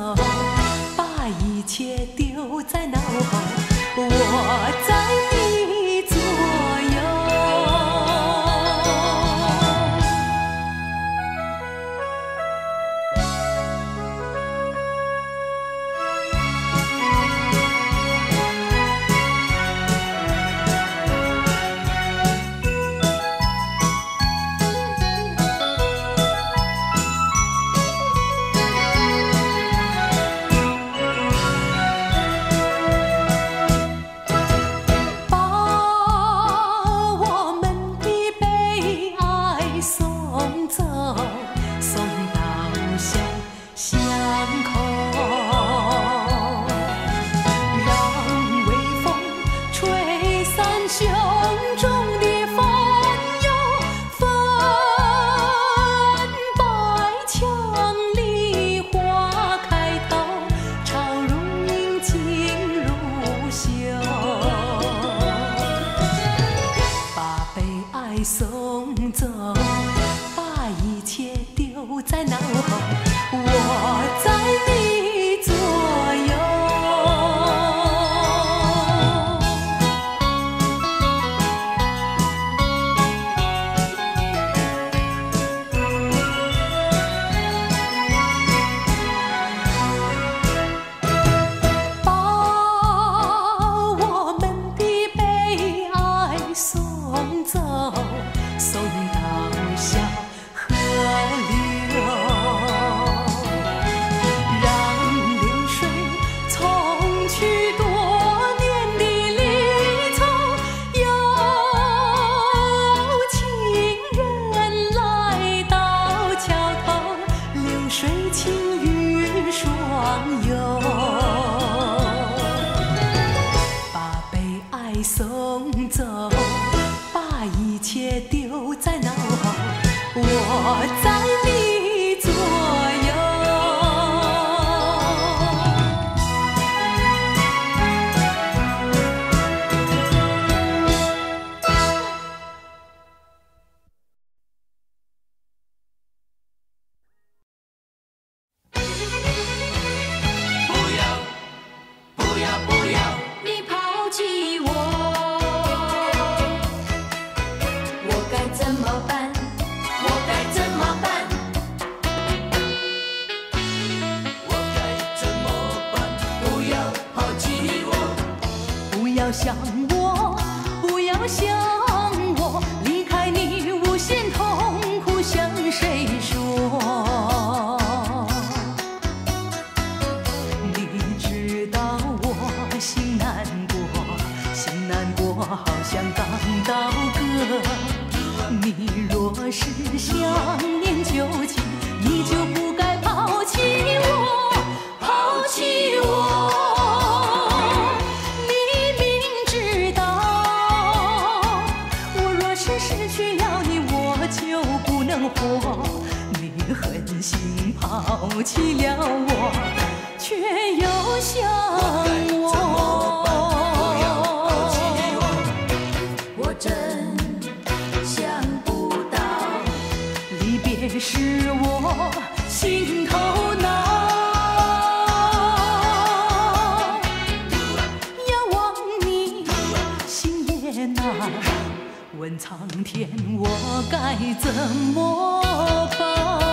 把一切丢在脑后，我在你左右。送走，把一切丢在脑后，我在你左右。把我们的悲哀送走，送到小河流，让流水冲去多年的离愁。有情人来到桥头，流水轻于双游，把悲哀送走，把一切丢在脑后，我在你左右。你抛弃我，我该怎么办？我该怎么办？我该怎么办？不要抛弃我，不要想我，不要想我，离开你无限痛苦向谁说？你知道我心难过，心难过好像刚到歌。你若是想念旧情，你就不该抛弃我，抛弃我。你明知道，我若是失去了你，我就不能活。你狠心抛弃了我，却又想我。我真想不到，离别使我心头恼。遥望你，心也难。问苍天，我该怎么办？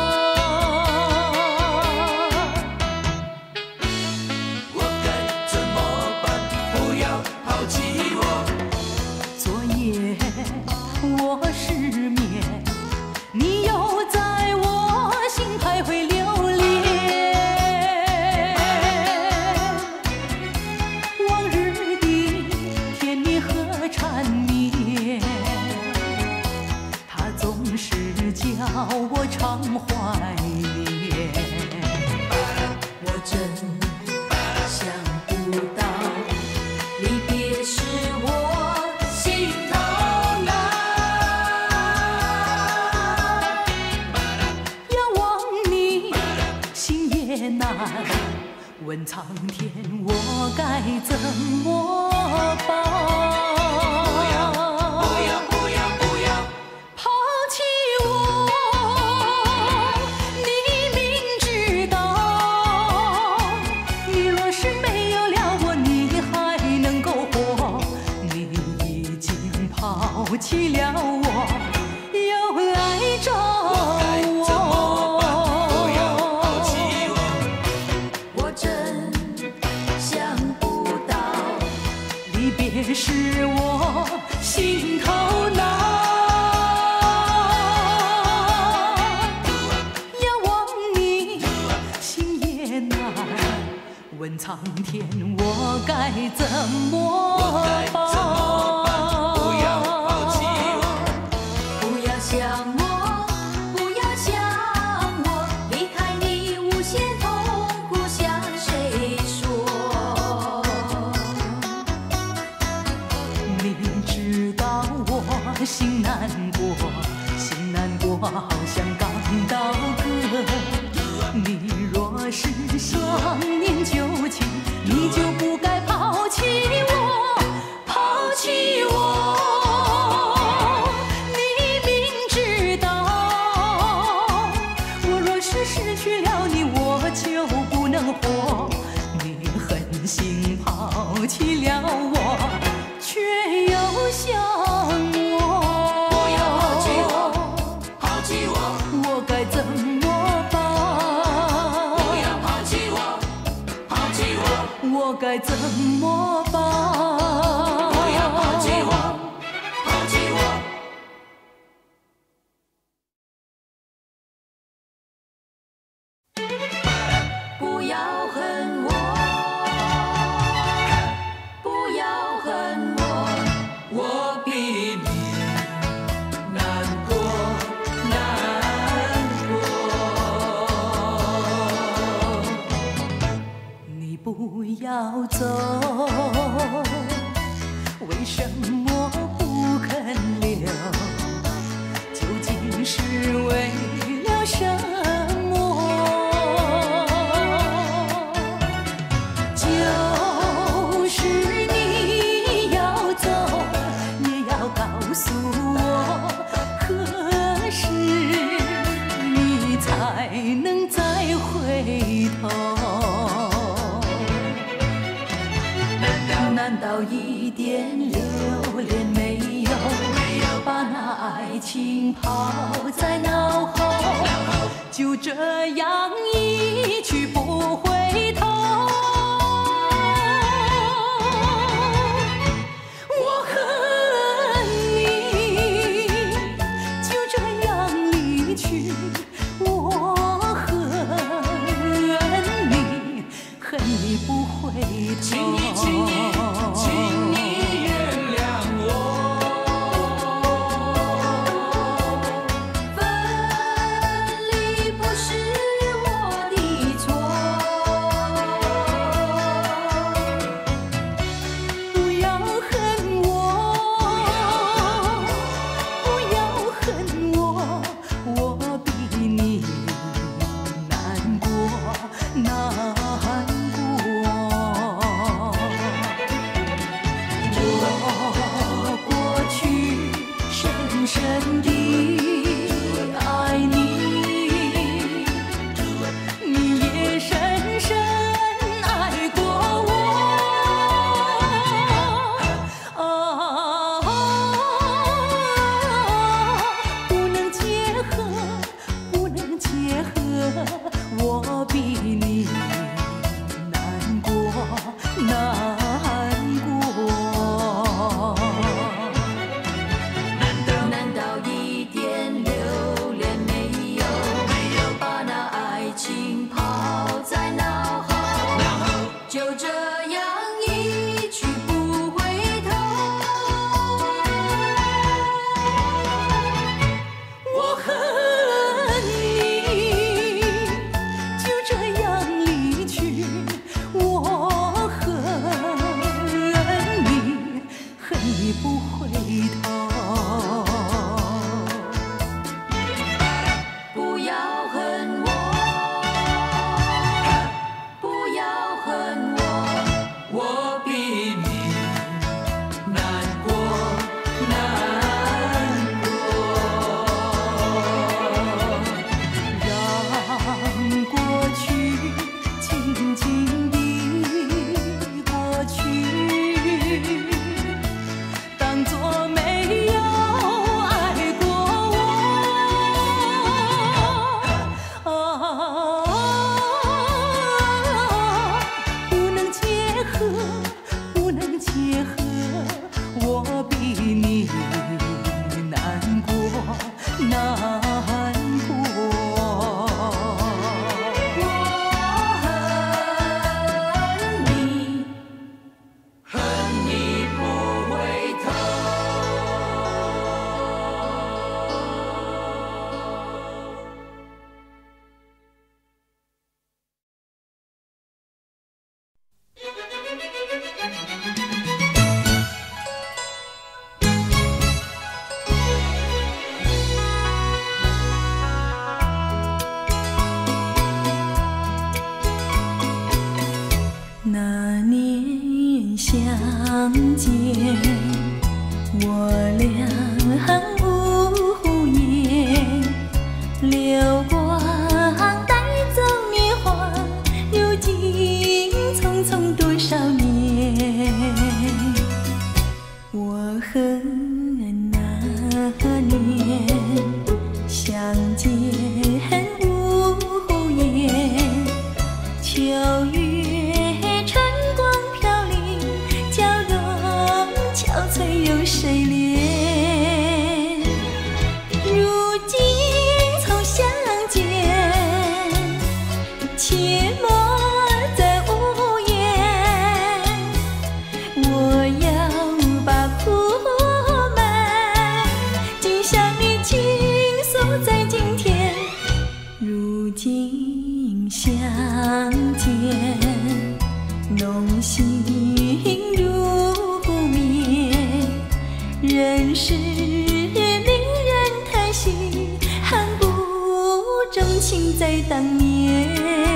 我该怎么办？不要抛弃我。 昨夜我失眠，你又在我心徘徊流连。往日的甜蜜和缠绵，它总是叫我常怀念。我真想不到，离别使我心头难。遥望你，心也难。问苍天，我该怎么办？抛弃我，你明知道， 问苍天，我该怎么办？ 不要抛弃我， 不要想我，不要想我，离开你无限痛苦向谁说？ 你知道我心难过，心难过，好像刚到歌。你若是想念旧情，你就不该抛弃我，抛弃我。你明知道，我若是失去了你，我就不能活。你狠心抛弃了我，却又想我。 不要抛弃我，抛弃我， 我该怎么办？ 不要抛弃我，抛弃我， 我该怎么办？ 不要抛弃我，抛弃我。 不要恨我，不要恨我， 我比你难过，难过。 你不要走，为什么不肯留？究竟是为了什么？就是你要走，也要告诉我，何时你才能再回头？难道一点留恋没有？把那爱情抛在脑后，就这样一去不回头。我恨你，就这样离去。我恨你，恨你不回头。 请你原谅我。 分离不是我的错。 不要恨我，不要恨我，我比你难过，难过。 见，我俩无言，流光带走年华，如今匆匆多少年。我和那年相见无言，秋月春光飘零，娇容憔悴有谁怜？如今从相见，切莫再无言。我要把苦闷尽向你倾诉在今天。如今相见，浓情如面，人世令人叹息，恨不钟情在当年。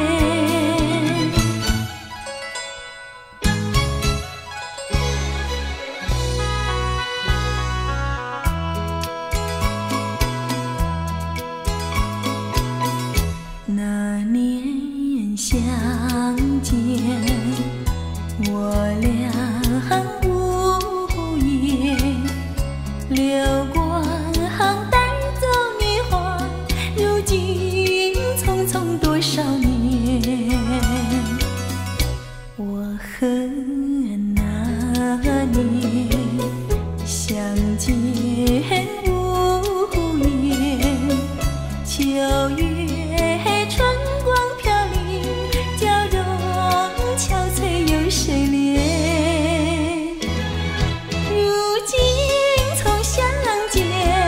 那年相见，我俩无言，流光带走年华，如今匆匆多少年。我和那年相见无言，秋月春光飘零，娇容憔悴有谁怜？如今从相见，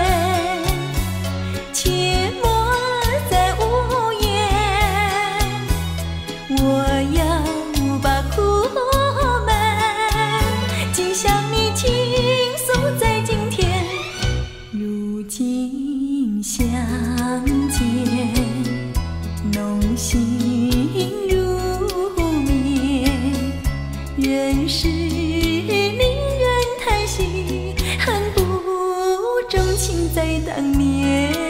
切莫再无言。我要把苦闷尽向你倾诉在今天。如今相见，浓情如面，人世令人叹息，恨不钟情在当年。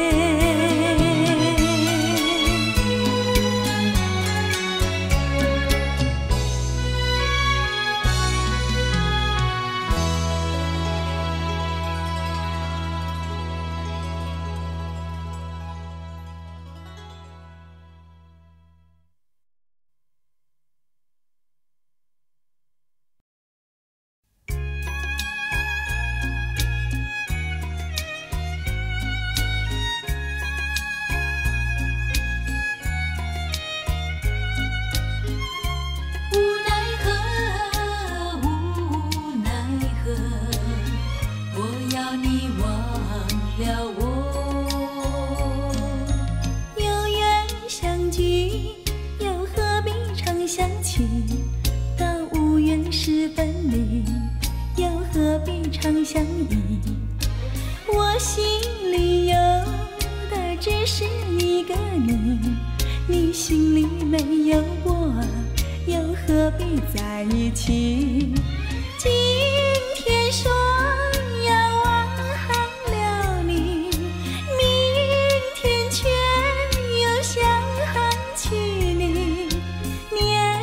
相依，我心里有的只是一个你，你心里没有我，又何必在一起？今天说要忘了你，明天却又想起你，念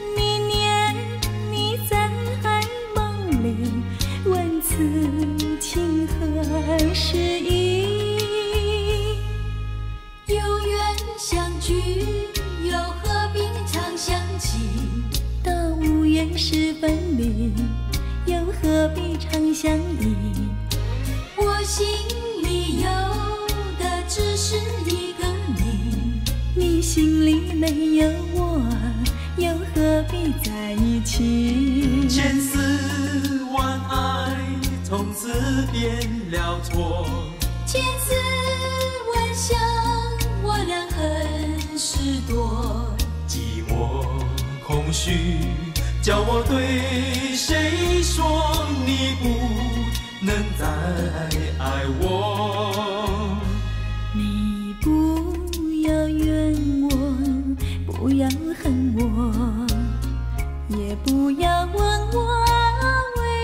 你在梦里，问此情何时已？ 有缘相聚，又何必常想起？ 到无缘时分离，又何必常相依？ 我心里有的只是一个你， 你心里没有我，又何必在一起？ 千丝万爱从此变了错， 千丝万想我俩很是多， 寂寞空虚叫我对谁说你不能再爱我？ 你不要怨我，不要恨我，也不要问我为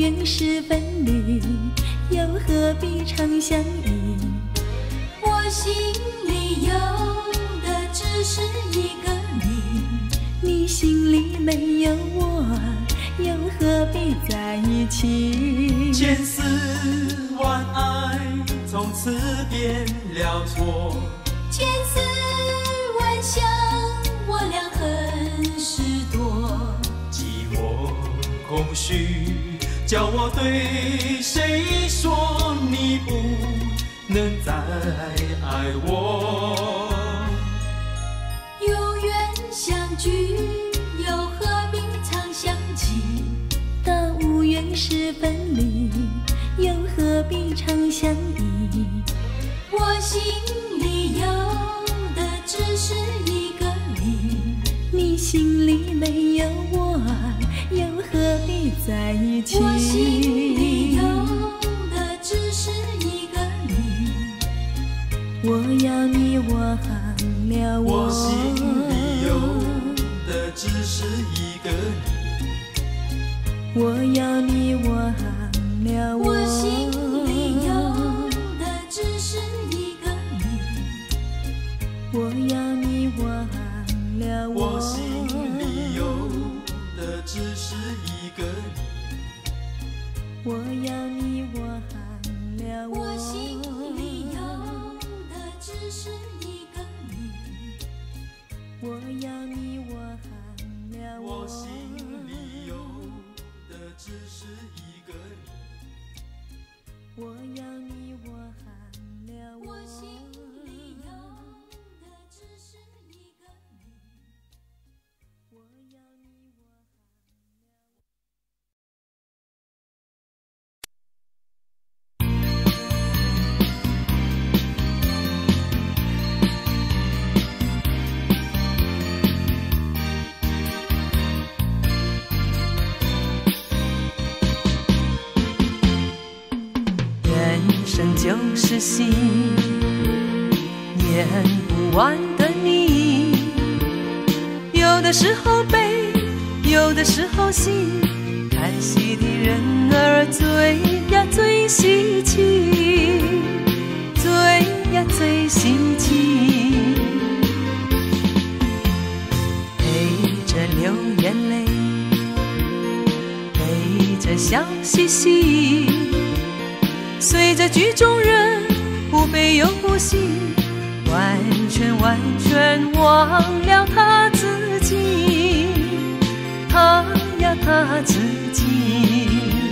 缘是分离，又何必常相依？ 我心里有的只是一个你， 你心里没有我，又何必在一起？ 千丝万爱从此变了错， 千丝万想我俩很是多， 寂寞空虚叫我对谁说你不能再爱我？ 有缘相聚又何必常相期？ 到无缘时分离，又何必常相依？ 我心里有的只是一个你， 你心里没有我，又何必在一起？ 我心里有的只是一个你， 我要你，我行了我心里有的只是一个你， 我要你，我行了我心里有的只是一个你， 我要你，我行了我心里有的只是一个你， 我要你，我行了我心里有的只是一个你， 我要你，我行了我心里有的只是一个你， 我要你，我行了我心里有的只是一个你， 我要你，我人生就是戏，演不完的你。有的时候悲，有的时候喜，看戏的人儿最呀最稀奇，最呀最稀奇。陪着流眼泪，陪着笑嘻嘻。随着剧中人不悲又不喜，完全忘了他自己，他呀他自己。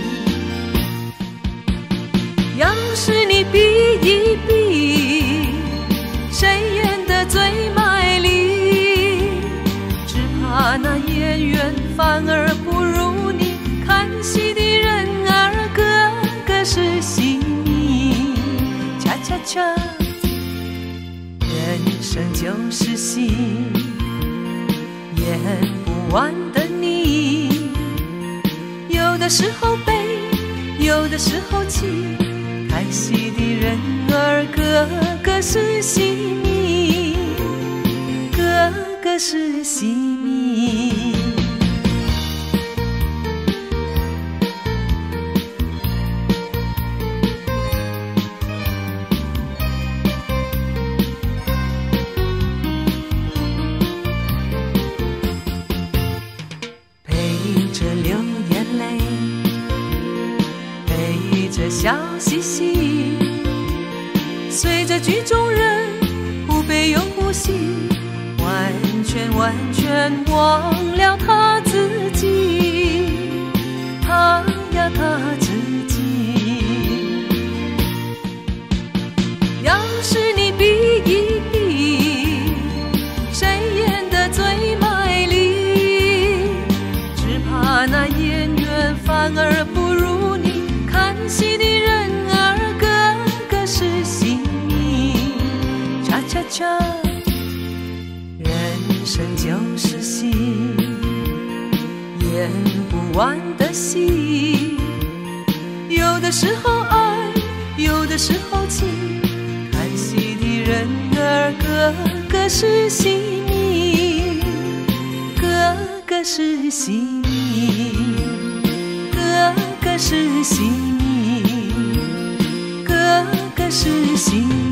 要是你比一比，谁演得最卖力，只怕那演员反而不如你，看戏的人儿个个是戏迷，恰恰恰，人生就是戏，演不完的你。有的时候悲，有的时候喜，看戏的人儿个个是戏迷，个个是戏迷。笑嘻嘻，随着剧中人不悲又不喜，完全忘了他自己，他呀他自己。要是你比一比，谁演得最卖力，只怕那演员反而不如你，看戏的人儿个个是戏迷，恰恰恰，人生就是戏，演不完的戏。有的时候爱，有的时候气，看戏的人儿个个是戏迷，个个是戏迷，个个个是姓名，个个是姓名。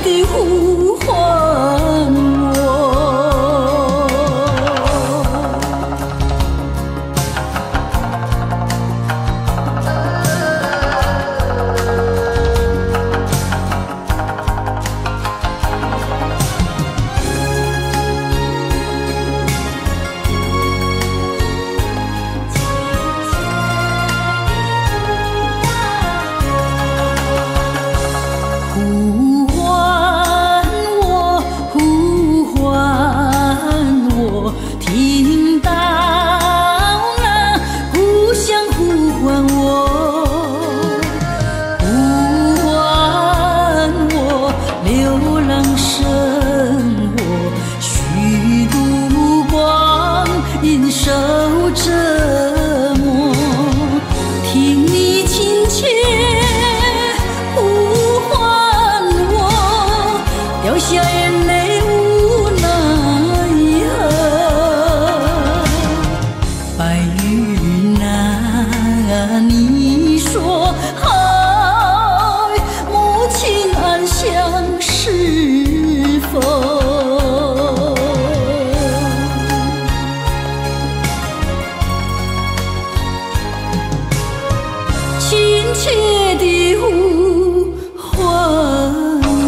地呼唤我。呼唤我，呼唤我，听到那故乡呼唤我，呼唤我，流浪生活，虚度光阴受折磨，听你亲切掉下眼泪无奈何，白云啊，你说爱母亲安详是否？亲切地呼唤。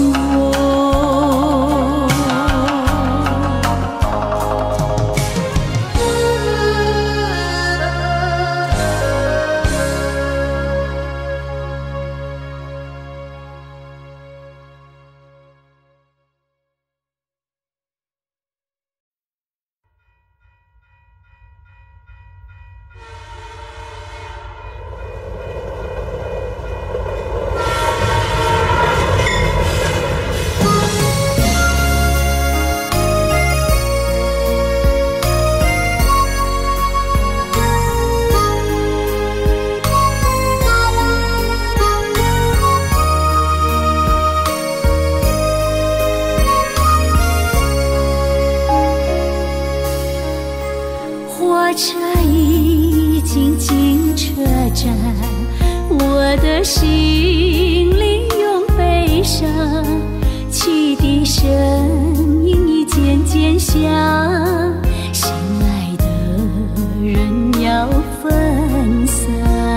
火车已经进车站，我的心里涌悲伤，汽笛声音已渐渐响，心爱的人要分散，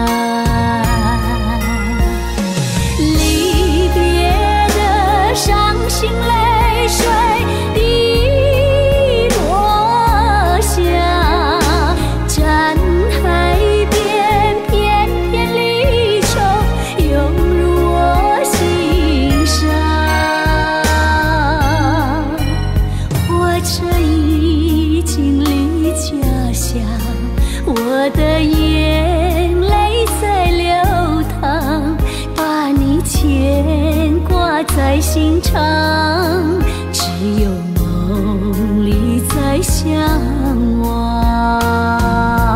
离别的伤心泪水我的眼泪在流淌，把你牵挂在心肠，只有梦里在相望。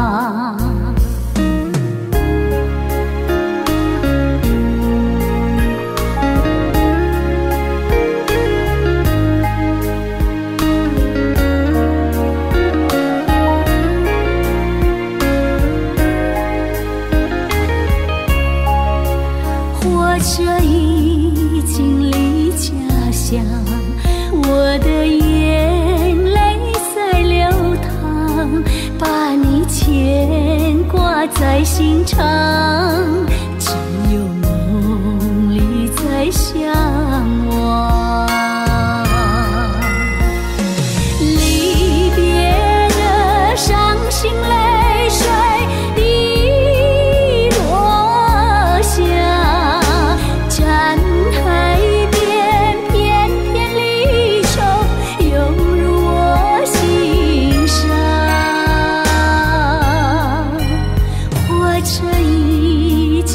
火车已经离家乡，我的眼泪在流淌，把你牵挂在心肠，只有梦里在相望。离别的伤心泪水火车已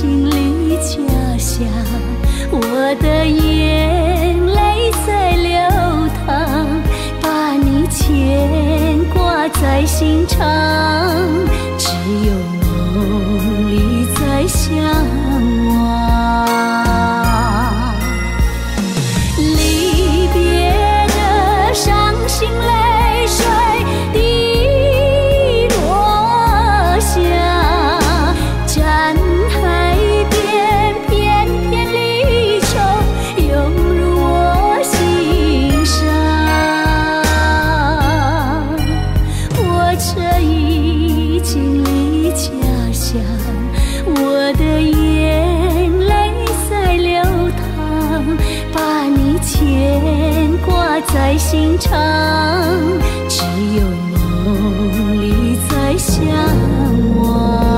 在心肠，只有梦里才相望。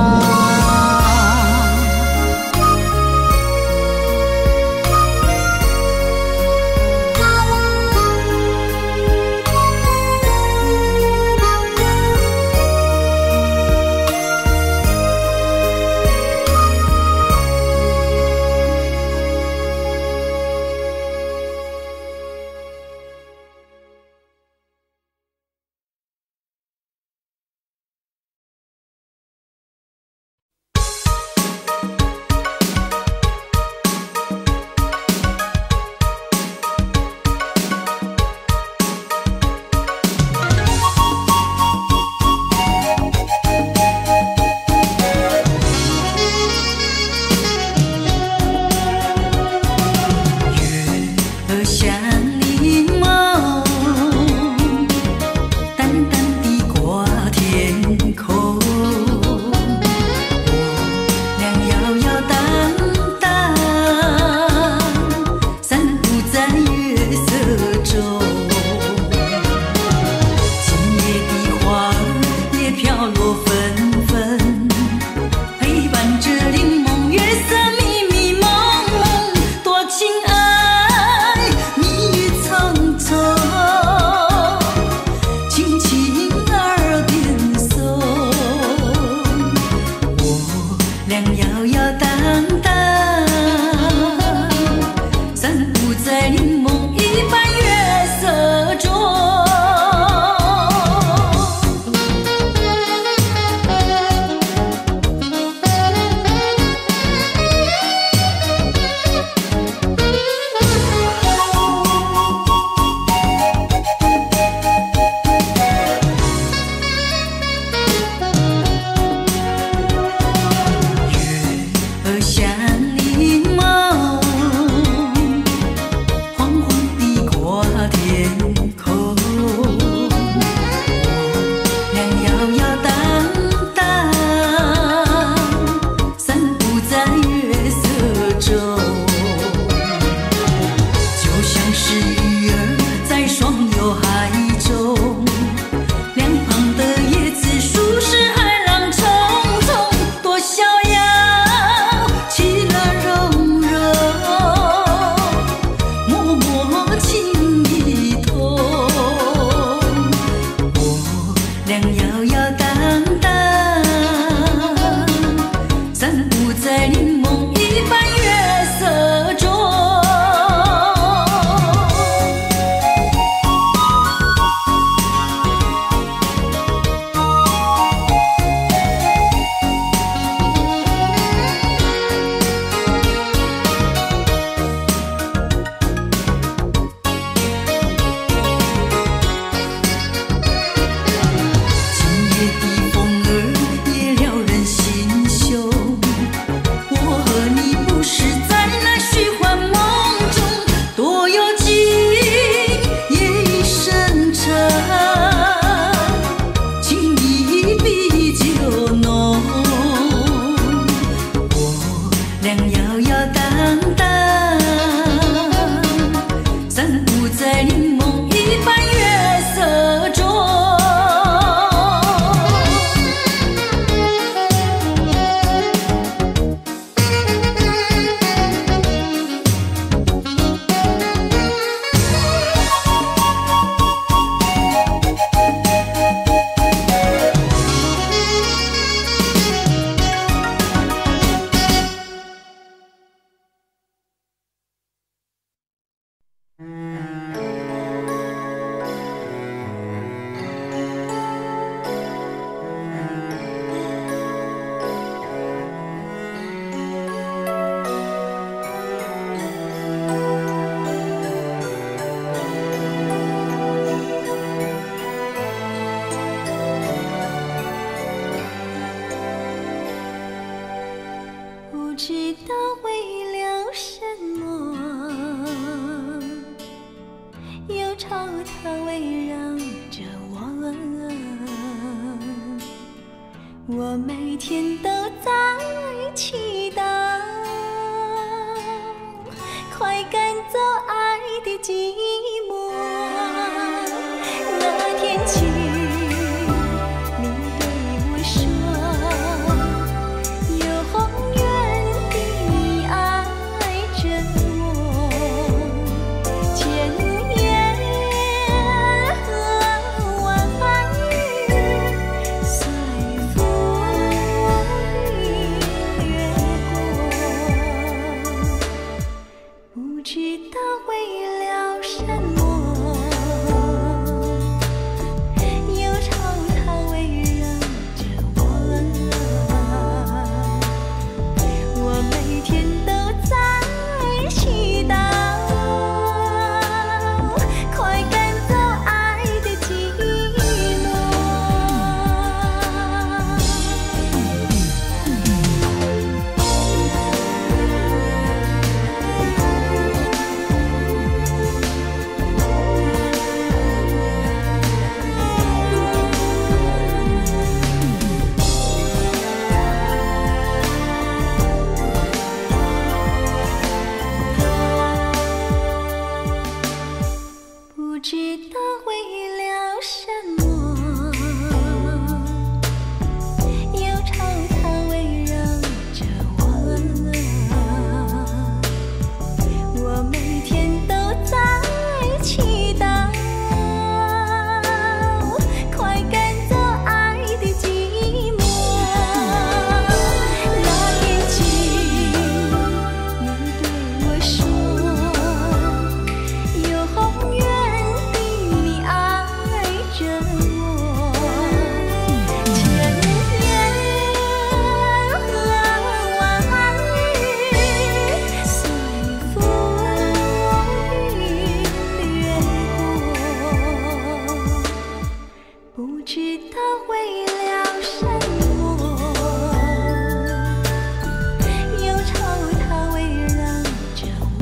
我每天都在祈祷，快赶走爱的寂寞。 不知道为了什么，忧愁它围绕着我，我每天都在祈祷，快赶走爱的寂寞。那天起，你对我说，永远的你爱着我，千年和万日随风雨掠过，不知道为了什么，忧愁它围绕着我，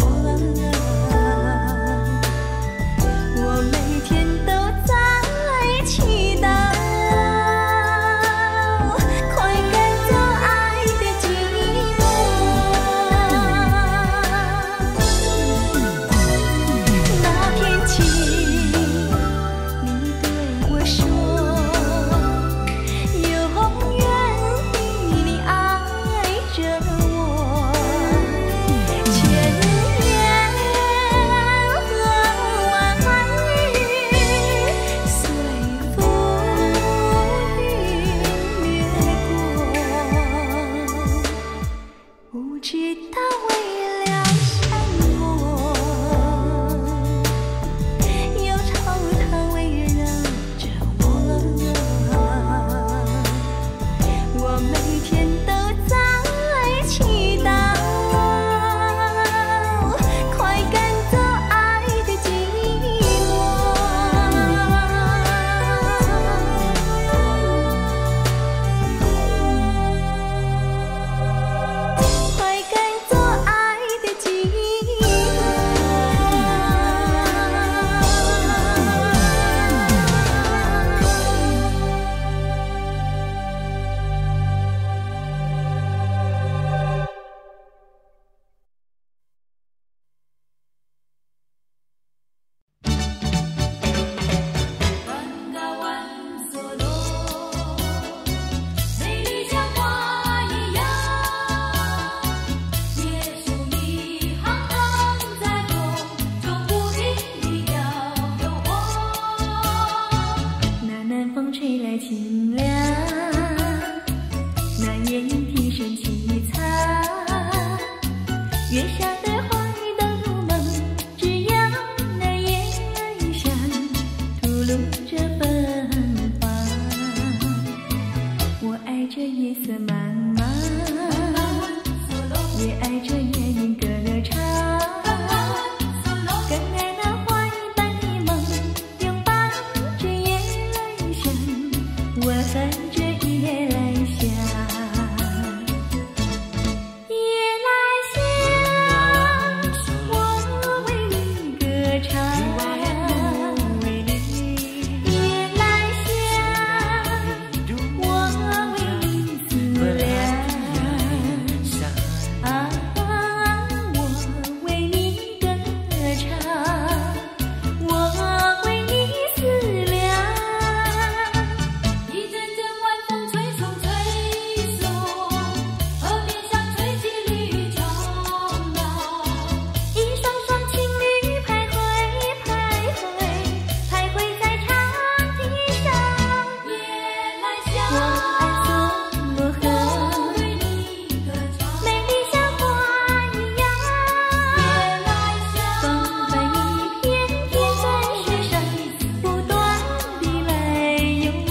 我每天都在祈祷，快赶走爱的寂寞。那天起，你对我说，永远的你爱着我，千年和万日随风雨掠过，不知道为了什么，忧愁它围绕着我，我每天都在祈祷，快赶走爱的寂寞，快赶走爱的寂美丽像花一样，结束一行行在风中不停地摇又晃。那南风吹来清凉，那夜莺啼声凄惨，月下的花儿都入梦，只要那夜来香吐露着芬芳。我爱这夜色茫茫，也爱这夜莺歌唱，更爱那花一般的梦，拥抱着夜来香，我恨这夜来香。夜来香，我为你歌唱。夜来香，我为你思量。啊，我为你歌唱，我为你思量。一阵阵晚风吹送吹送，河边上吹起绿虫浪，一双双情侣徘徊徘徊徘徊在长堤上。夜来香，我爱索罗河，为你歌唱，美丽像花一样。夜来香，风帆一片片在水上不断地来游往。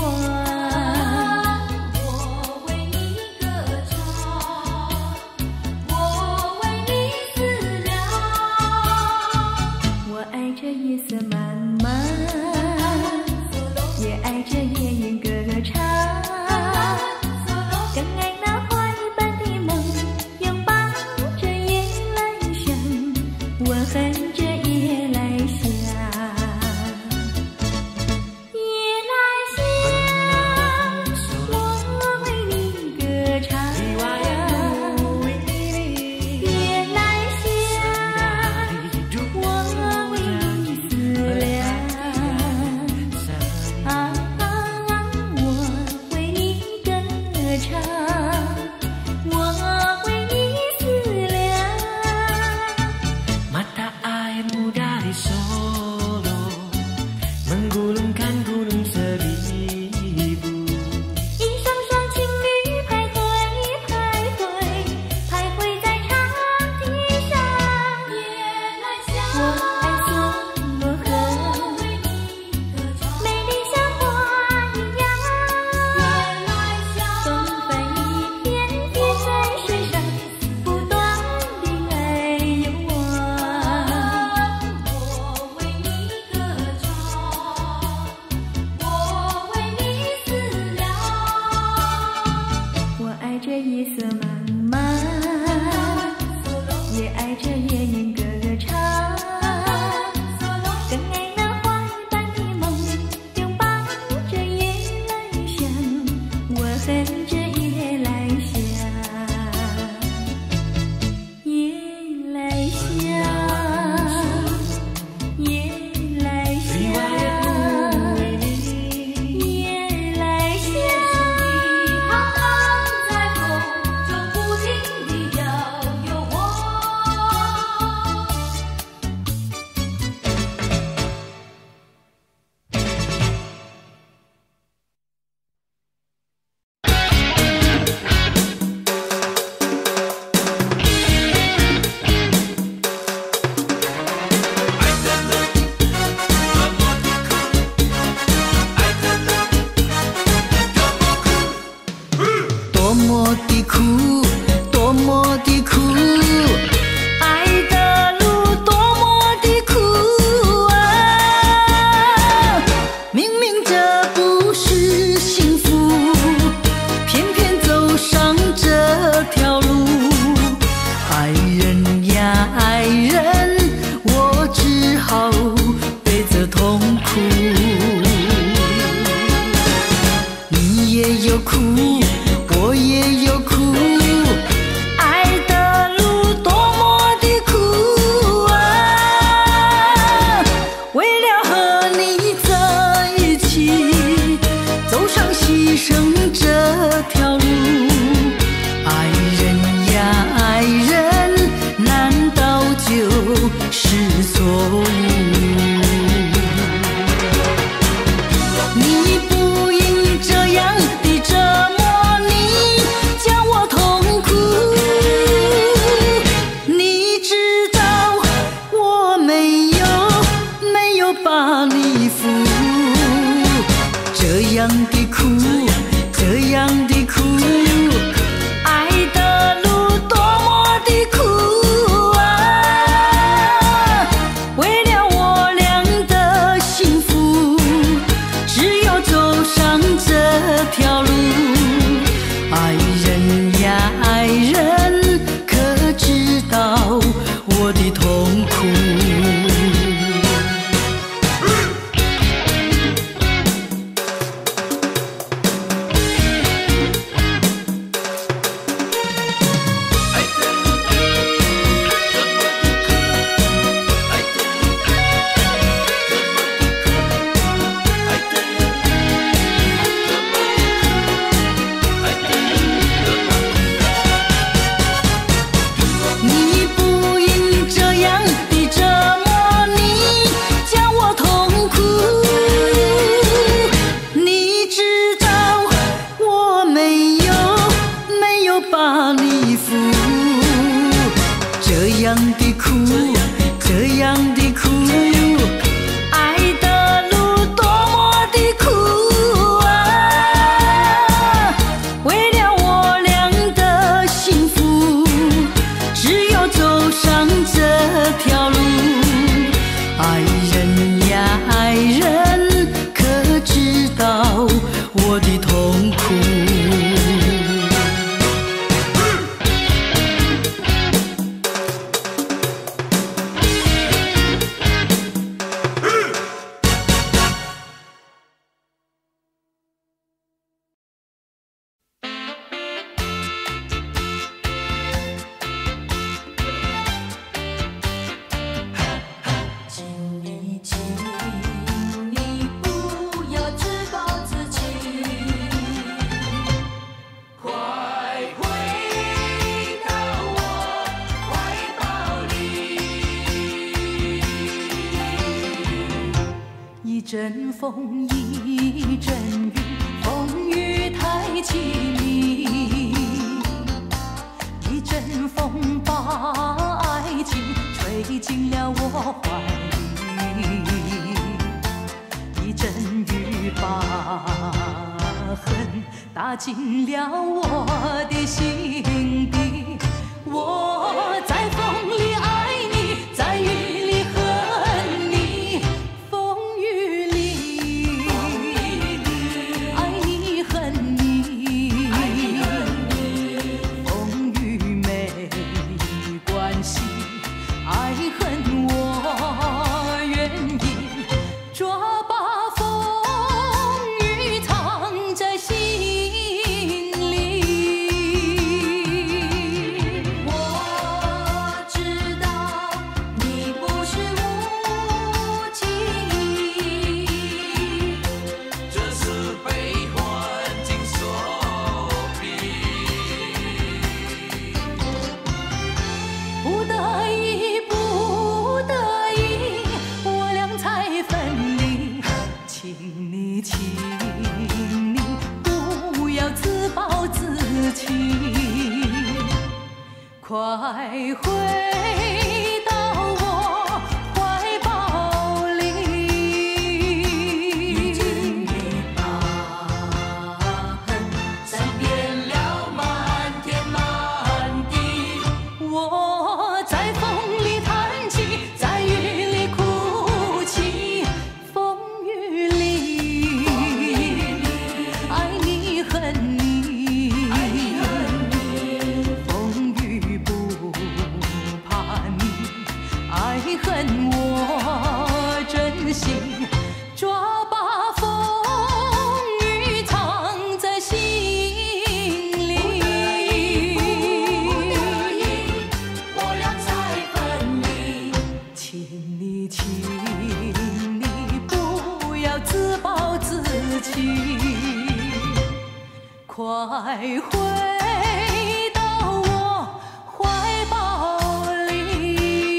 我为你歌唱，我为你思量。我爱这夜色茫茫，也爱这夜莺歌唱，更爱那花一般的梦，拥抱着夜来香，我恨这夜来香。夜来香，我为你歌唱。夜来香，我为你思量。 把你负，这样的苦，这样的苦，爱的路多么的苦啊！为了我俩的幸福，只有走上这条路。爱人呀爱人，可知道我的痛苦？一阵风，一阵雨，风雨太凄迷。一阵风把爱情吹进了我怀里，一阵雨把恨打进了我的心底。我在风里爱你，在雨里恨你，风雨里爱你恨你，风雨没关系，爱恨我愿意抓把风雨藏在心里。我知道你不是无情， 这是被环境所逼。 不得已，不得已，我俩才分离。请你，请你不要自暴自弃，快回到我怀抱里。 已经把恨散遍了满天满地。 我在风里叹气，在雨里哭泣，风雨里爱你恨你，风雨不怕你，爱恨我真心，抓把风雨藏在心里。 我俩才分离。 请你，请你不要自暴自弃，快回到我怀抱里。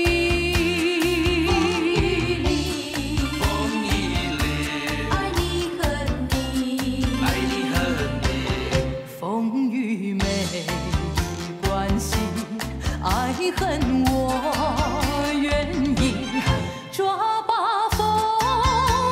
风雨里爱你恨你， 爱你恨你， 风雨没关系，爱恨我愿意抓把风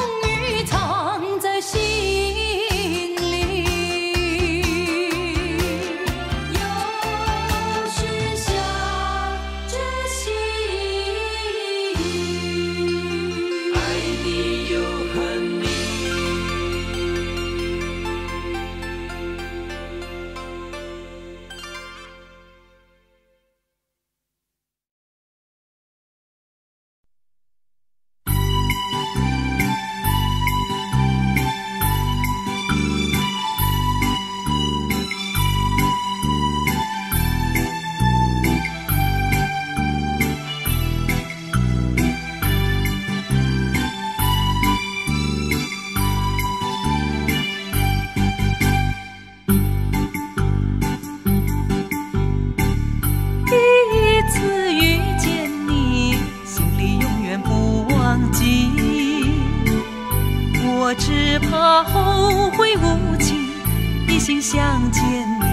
我只怕后会无期，一心想见你。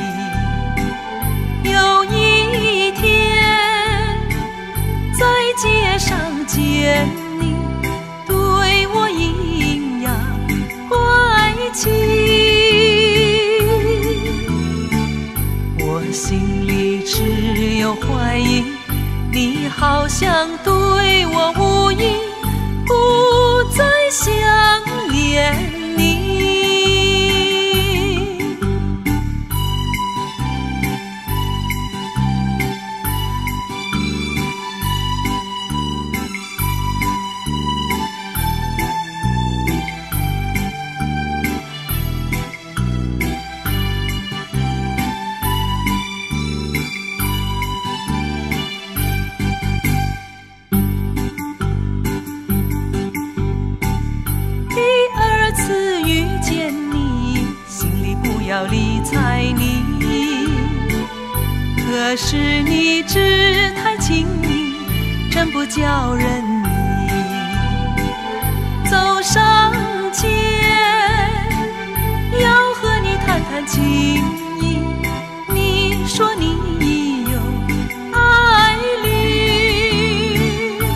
有一天在街上见你，对我阴阳怪气，我心里只有怀疑，你好像对我无意，不再想念你。不要理睬你，可是你姿态轻盈，真不叫人迷。走上前要和你谈谈情谊，你说你已有爱侣，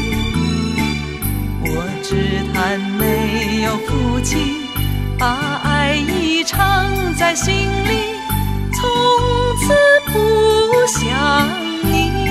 我只叹没有福气，把爱已藏在心里，从此不想你。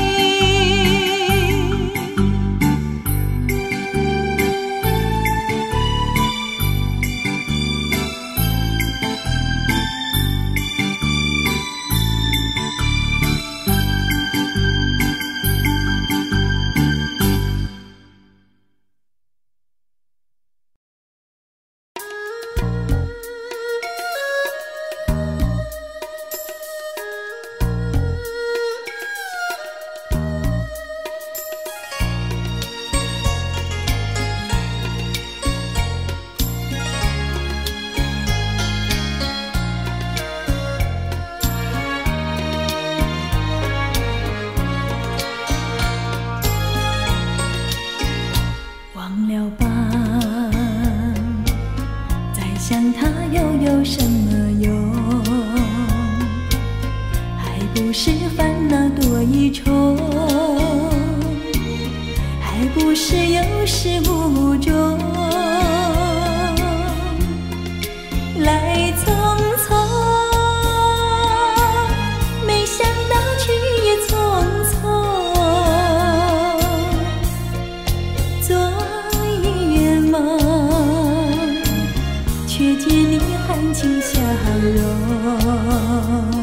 有什么用？还不是烦恼多一重，还不是有始无终。来匆匆，没想到去也匆匆。昨夜梦，却见你含情笑容。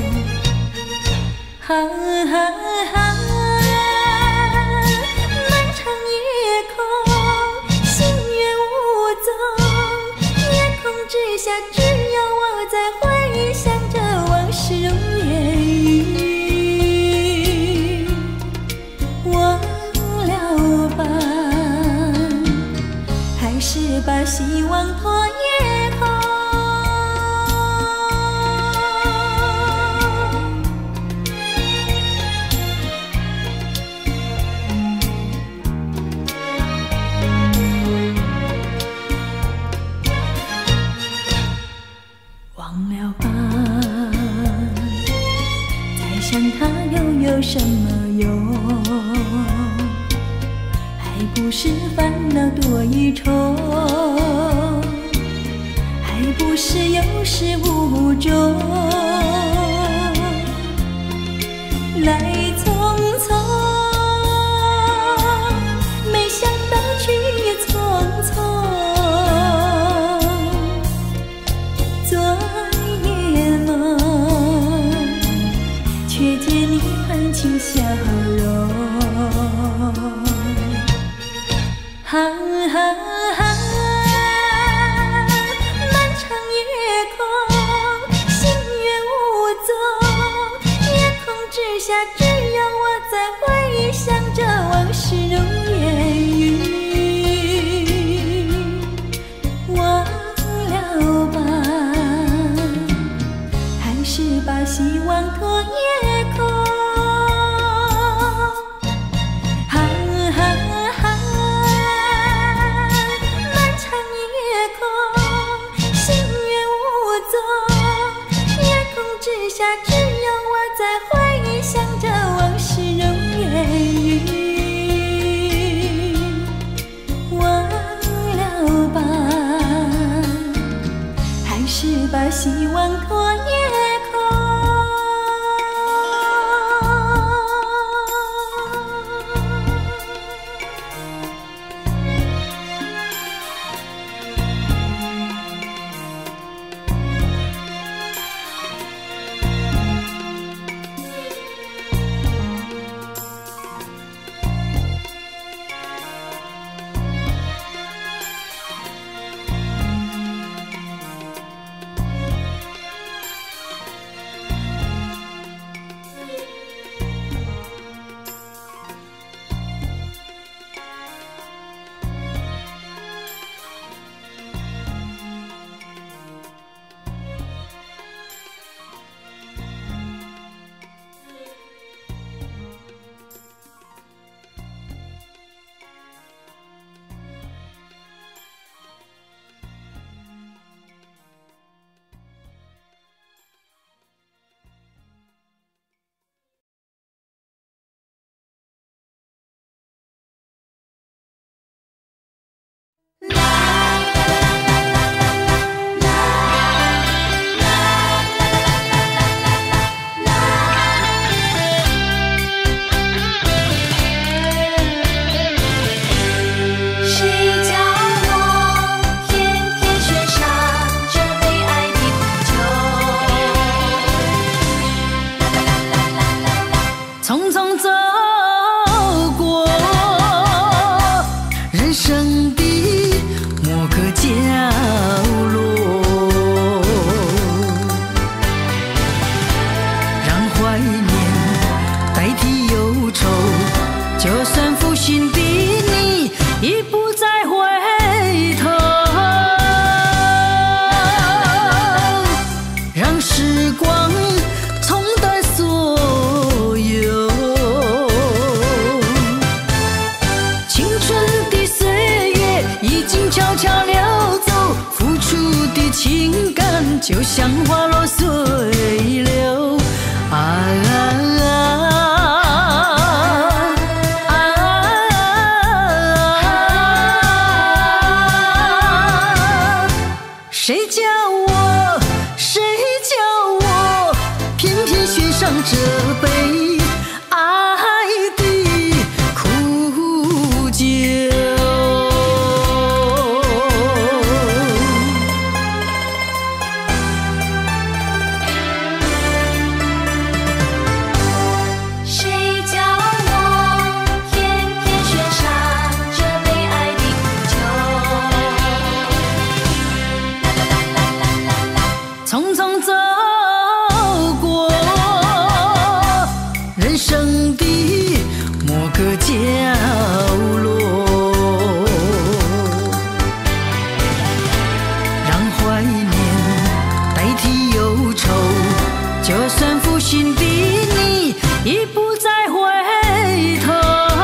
哈哈哈，漫长夜空，心愿无踪。夜空之下，只有我在回想着往事如烟雨。忘了吧，还是把希望托夜空。忘了吧，再想它又有什么用？还不是烦恼多一重，还不是有始无终。来匆匆，没想到去也匆匆。昨夜梦，却见你含情笑容。哈哈哈，漫长夜空，心愿无踪。夜空之下，只有我在回想着往事如烟雨。忘了吧，还是把希望托夜空。哈哈哈，漫希望的夜空。 就像花落随流，谁叫我偏偏选上这杯爱的苦酒。匆匆走过人生的某个角落，让怀念代替忧愁，就算负心的你已不再回头，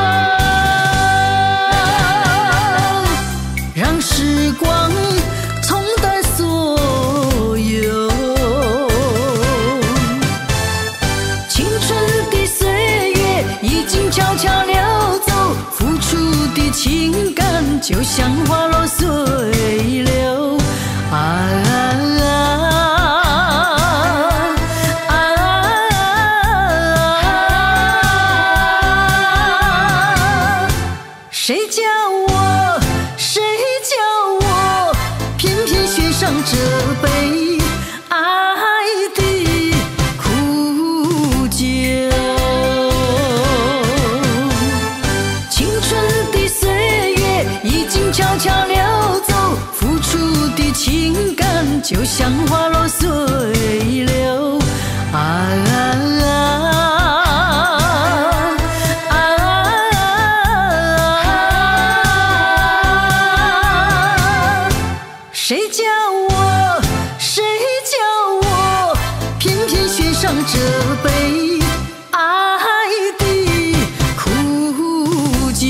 让时光冲淡所有。悄悄流走，付出的情感就像花落随流，谁叫我偏偏选上这杯爱的苦酒。悄悄流走，付出的情感就像花落随流，谁叫我偏偏选上这杯爱的苦酒。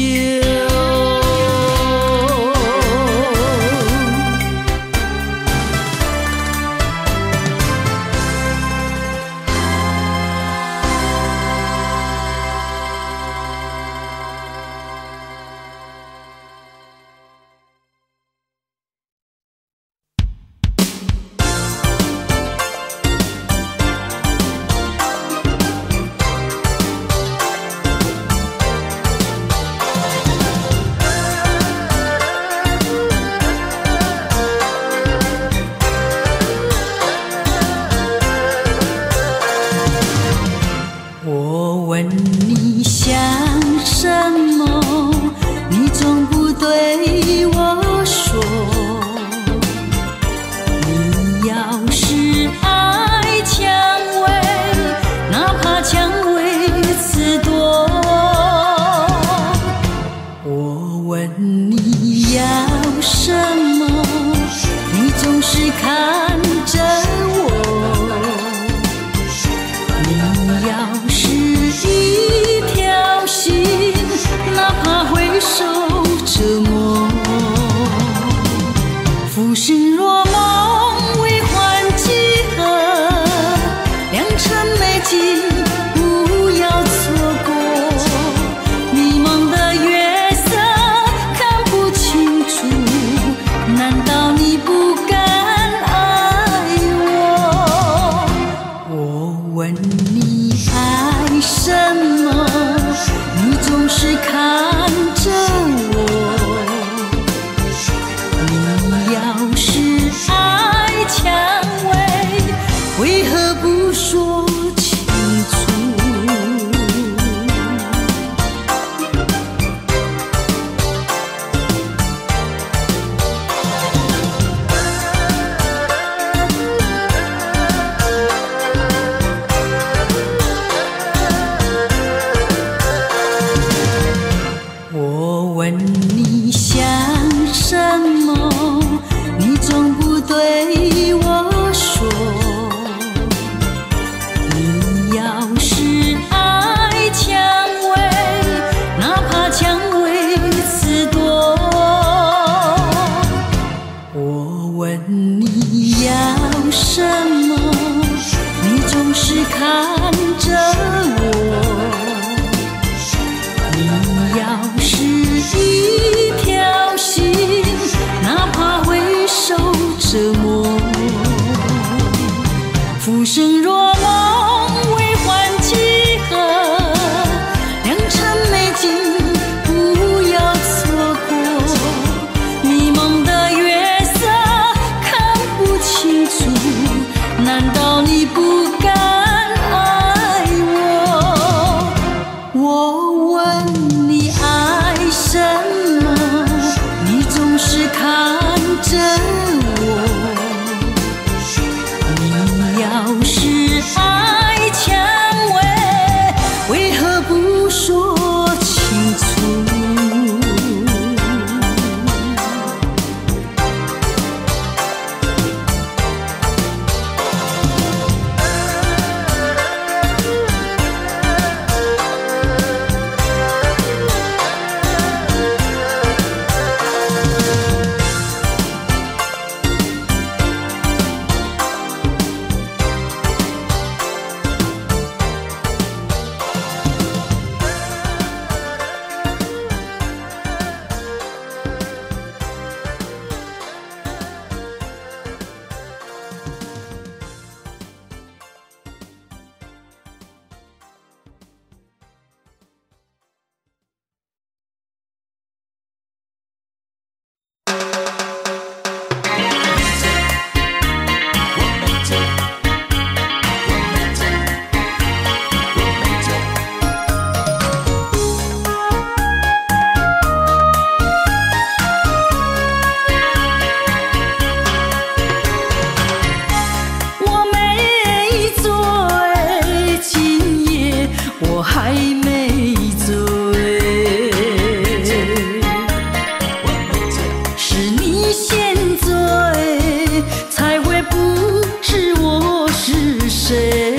你先醉，才会不知我是谁。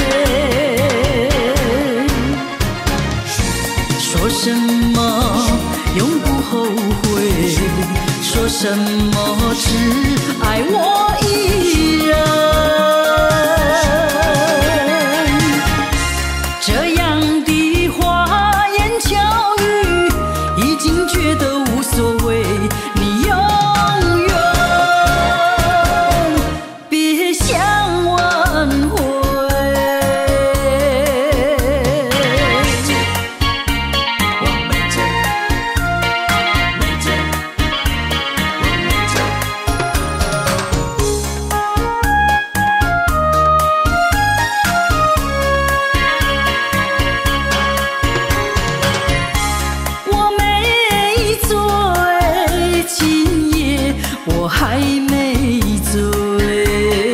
说什么永不后悔，说什么只爱我一人。这样的花言巧语，已经觉得无所谓。你永远别想挽回。我没醉，今夜我还没醉。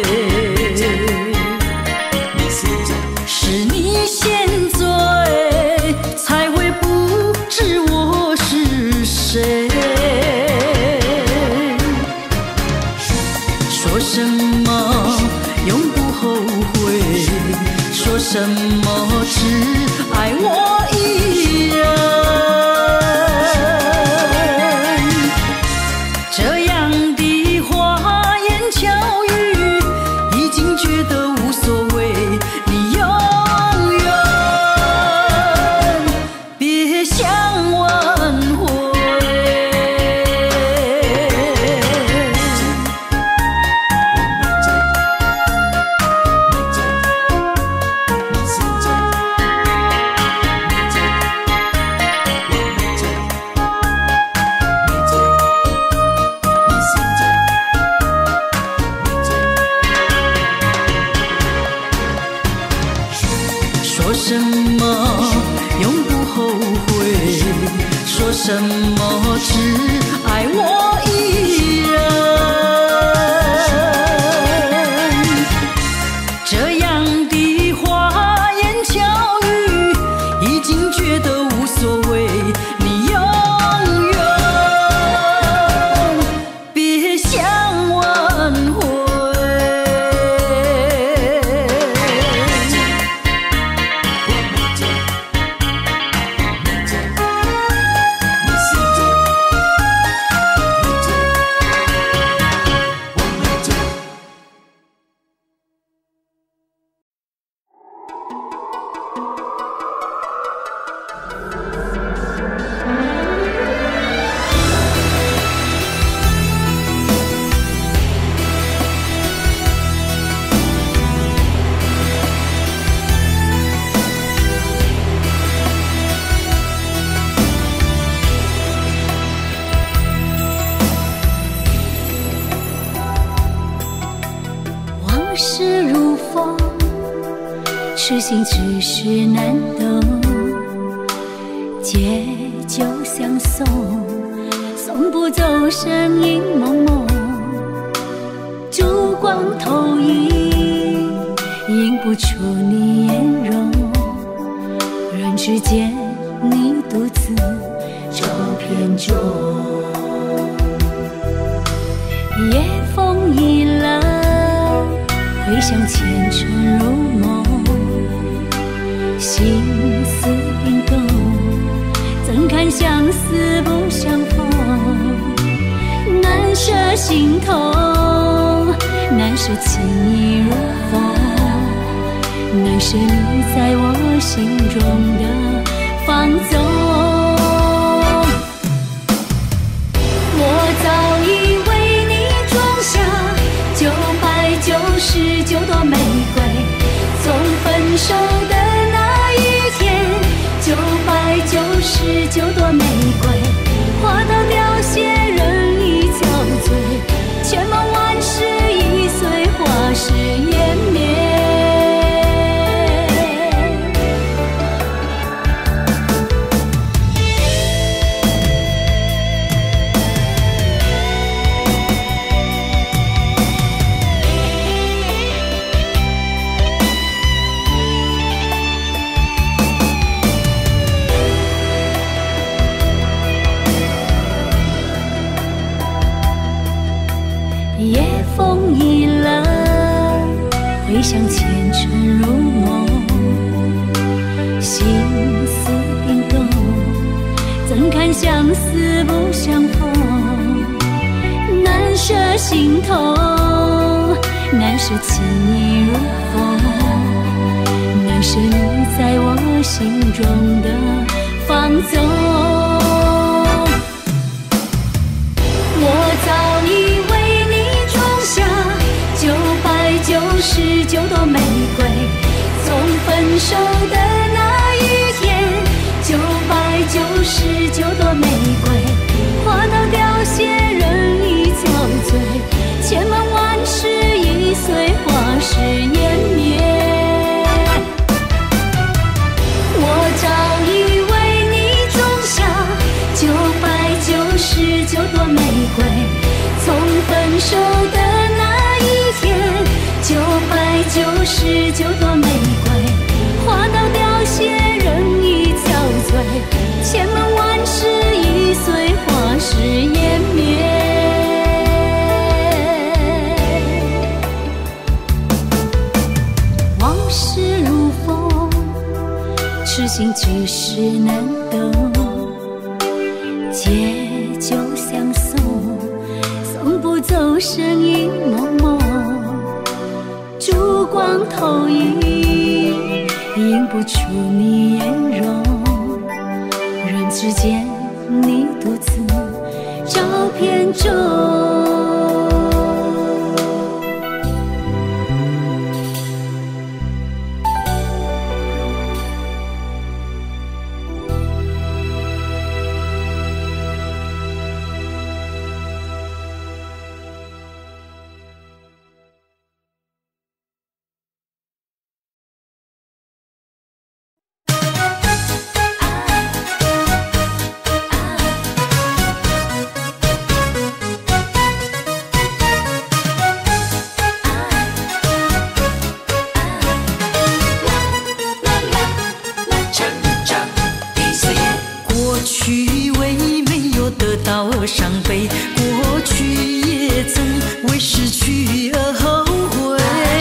是你先醉，才会不知我是谁。说什么永不后悔，说什么只爱我一人。这样的花言巧语，已经觉得无所谓。你永远别想挽回。说什么永不后悔，说什么只爱我一人。这样的花言巧语，已经觉得无所谓。你永远别想挽回。往事如风，痴心只是难懂。借酒相送，送不走身影蒙蒙。烛光投影，映不出你颜容。人世间，你独自照片中。夜风已冷，回想前尘如梦，心思冰冻，怎堪相思不相逢？难舍心头，难舍情意如风，难舍你在我心中的放纵。我早已为你种下999朵玫瑰，从分手的那一天，999朵玫瑰，花到凋谢，人已憔悴，千梦万世已随花事湮灭。 夜风一冷，回想前尘如梦，心思冰冻，怎堪相思不相逢？难舍心头，难舍情意如风，难舍你在我心中的放纵。我早已为你种下999朵玫瑰，从分手的那一天，999朵玫瑰花到凋谢，人已憔悴，千万万事已随花事湮灭。我早已为你种下999朵玫瑰，从分手的那一天，999朵玫瑰花到凋谢，人已憔悴，千万万事已随花事湮灭。往事如风，痴心只是难懂，借酒相送，送不走身影蒙蒙，烛光投影，映不出你颜容，人世间你独自照片中。 伤悲，过去也曾为失去而后悔。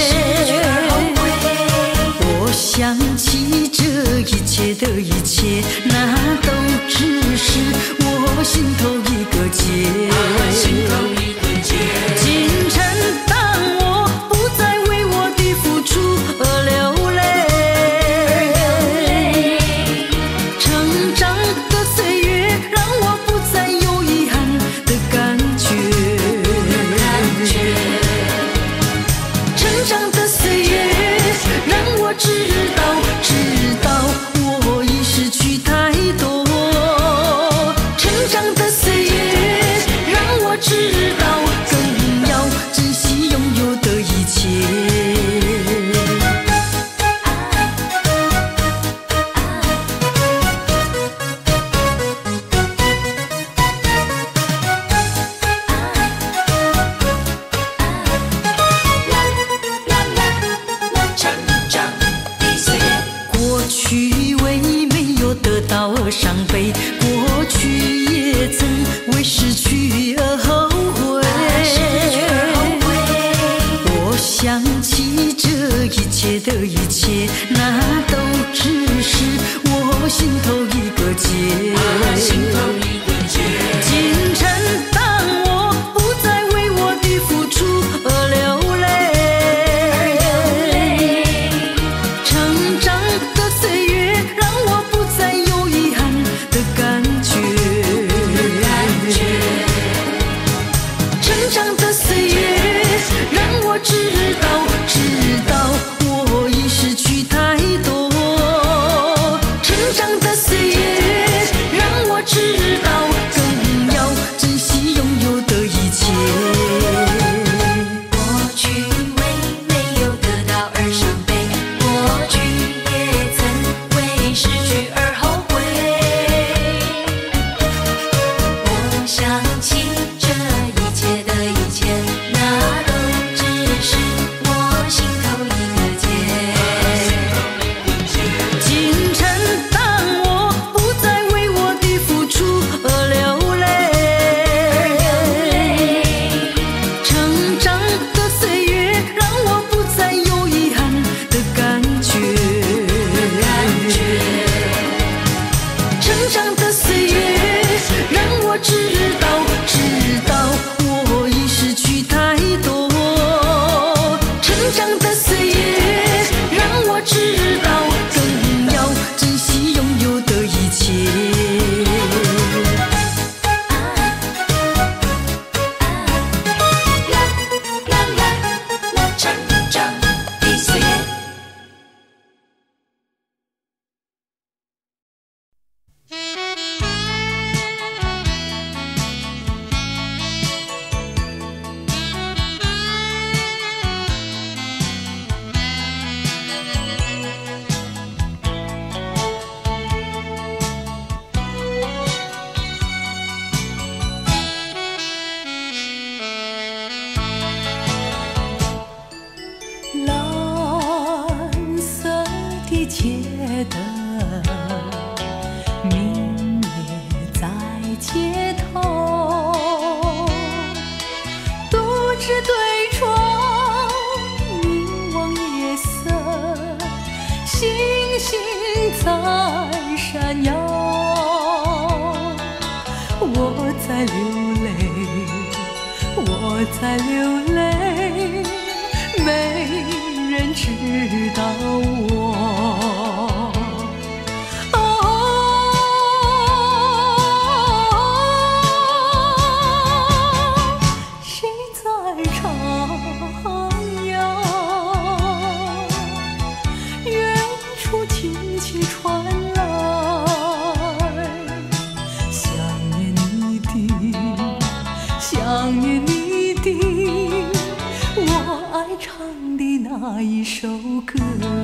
我想起这一切的一切，那都只是我心头一个结。今晨当我不再为我的付出而流泪，成长的岁月让我不再有遗憾的感觉。成长的岁月让我知道我已失去太多。成长的岁月让我知道更要珍惜拥有的一切。过去为没有得到而伤悲，过去也曾为失去而后悔。我想起这一切的一切，那都只是我心头一个结。今晨当我不再为我的付出而流泪，成长的岁月让我不再有遗憾的感觉。成长的岁月让我知道我已失去太多。成长的岁月让我知道纸对窗，凝望夜色，星星在闪耀。我在流泪，我在流泪，没人知道我。那一首歌，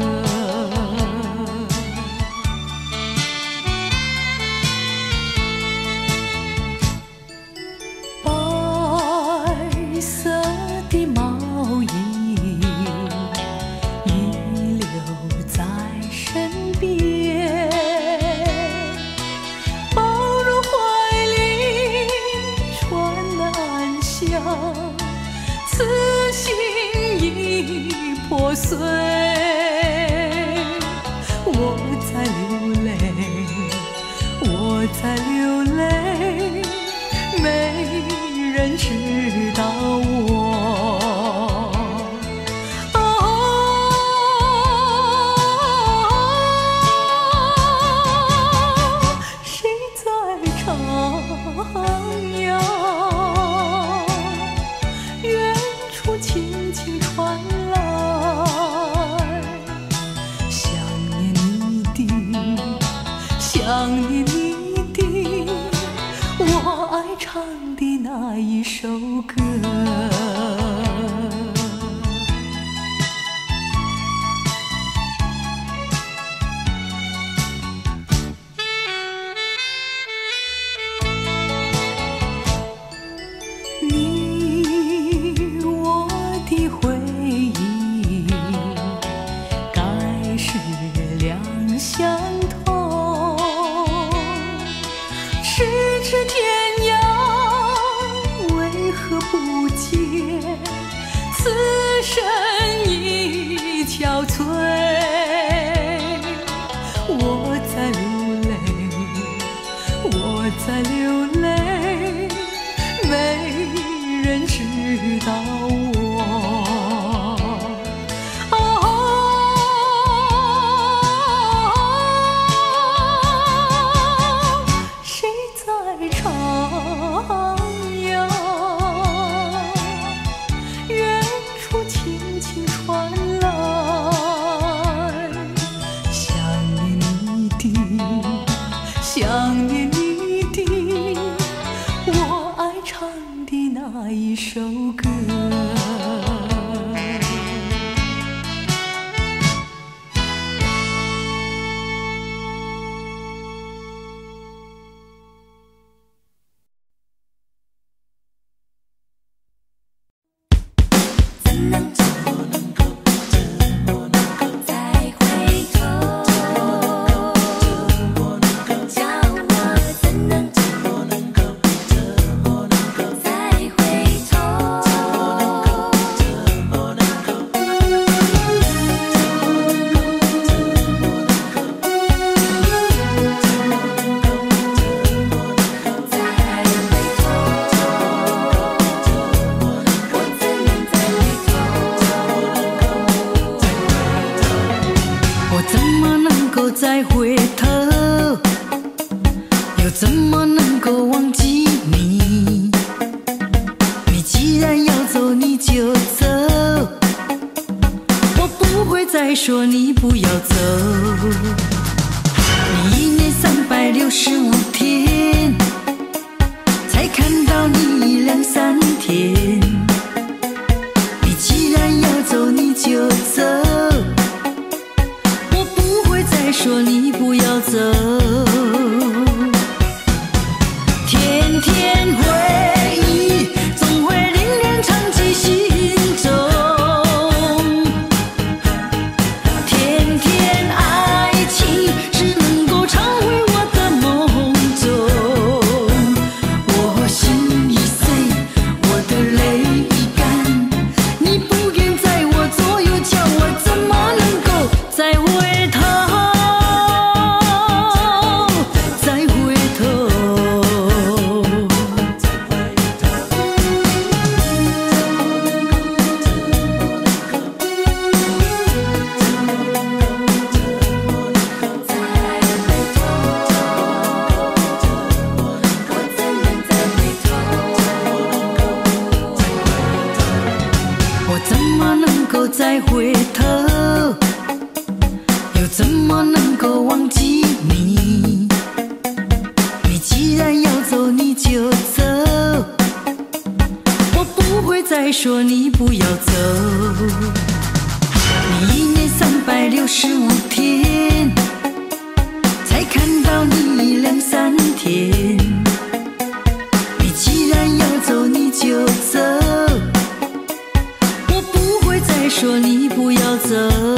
白色的毛衣遗留在身边，抱入怀里传暗香，此心已破碎，我在流泪，我在流泪，没人知道我。谁在唱呀？远处轻轻传来。想念你的，我爱唱的那一首歌。你我的回忆，该是两相同。咫尺天涯，为何不见此身已憔悴？我在流泪，我在流泪，没人知道我。想念你的，我爱唱的那一首歌。 怎能这么再回头？叫我怎能这么再回头？ 再回头，又怎么能够忘记你？你既然要走，你就走，我不会再说你不要走。你1年365天，才看到你2、3天。你既然要走，你就走。说你不要走，天天回忆总会令人长记心中，天天爱情只能够常回我的梦中。 怎么能够再回头？又怎么能够忘记你？你既然要走，你就走，我不会再说你不要走。你1年365天，才看到你2、3天。你既然要走，你就走，我不会再说你不要走。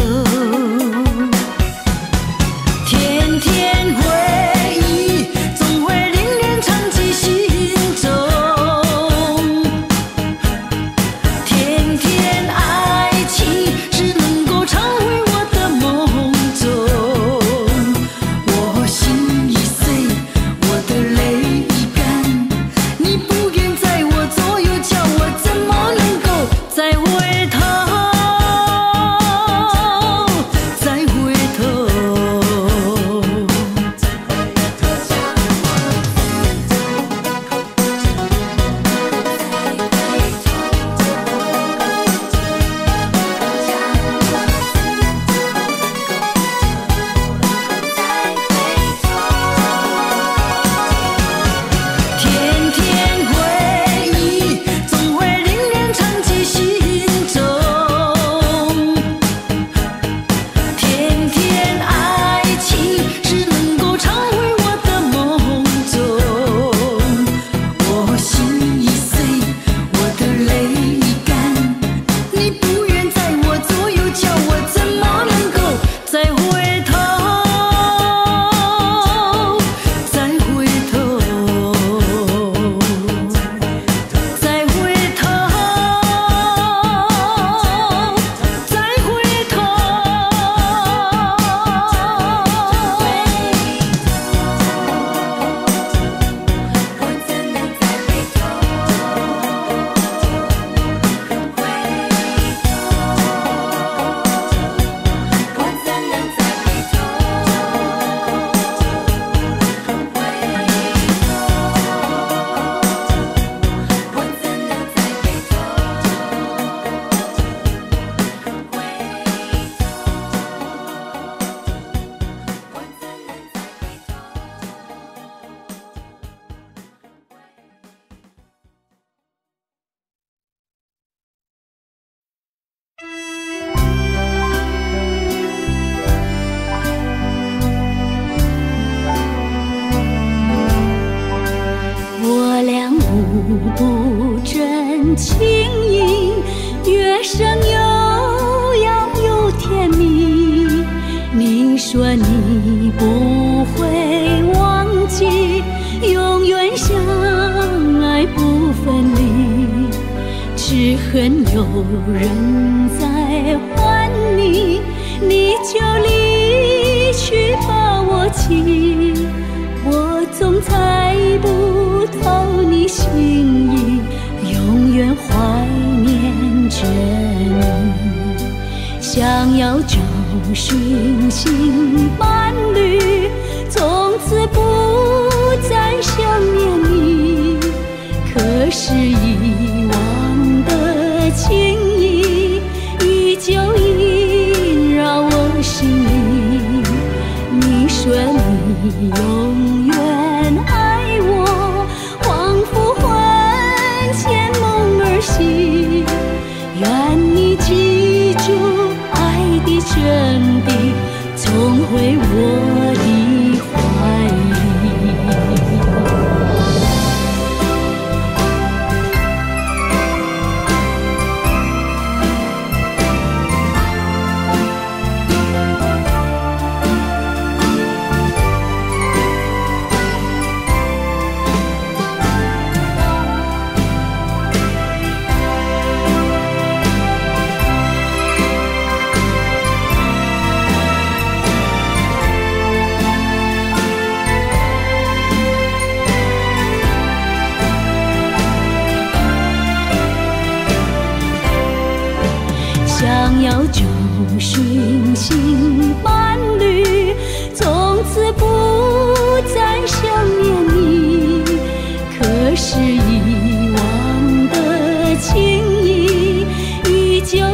天天回忆总会令人长记心中，天天爱情只能够常回我的梦中。我心已碎，我的泪已干，你不愿在我左右，叫我怎么能够再回头？再回头。天天回忆总会令人长记心中，天天爱情只能够常回我的梦中。我心已碎，我的泪已干，你不愿在我左右，叫我怎么能够再回头？再回头。再回头，再回头， 我怎能再回头？我怎能再回头？我怎能再回我俩互不真情意，月生悠扬又甜蜜。你说你不会忘记，永远相爱不分离。只恨有人在还你，你就离去把我弃。我总猜不透你心意，永远怀念着你。想要找寻新伴侣，从此不再想念你。可是遗忘的情谊，依旧萦绕我心里。你说你永远爱我，仿佛魂牵梦儿系。愿你记住爱的真谛，重回我的怀里。想要找寻新伴侣，从此不再想念你。可是遗忘的情谊，依旧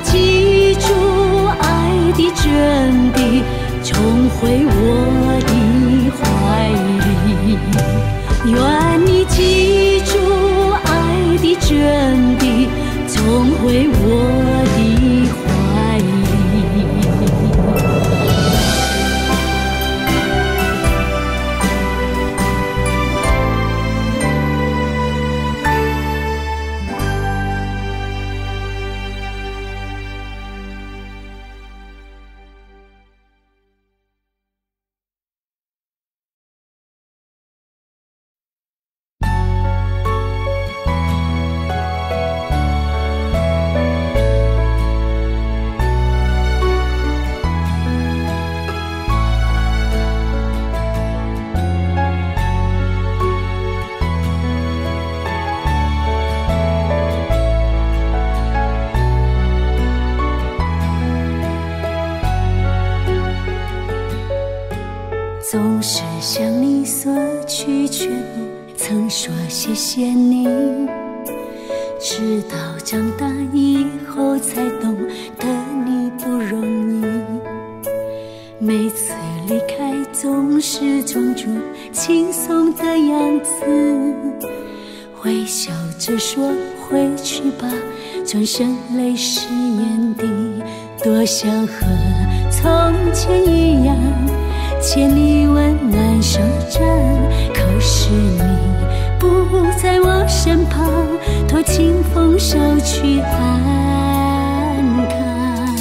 记住爱的真谛，重回我的怀里。愿你记住爱的真谛，重回我的怀里。总是向你索取全部，曾说谢谢你，直到长大以后才懂得你不容易。每次离开总是装作轻松的样子，微笑着说回去吧，转身泪湿眼底。多想和从前一样牵你温暖手掌，可是你不在我身旁，托清风捎去安康。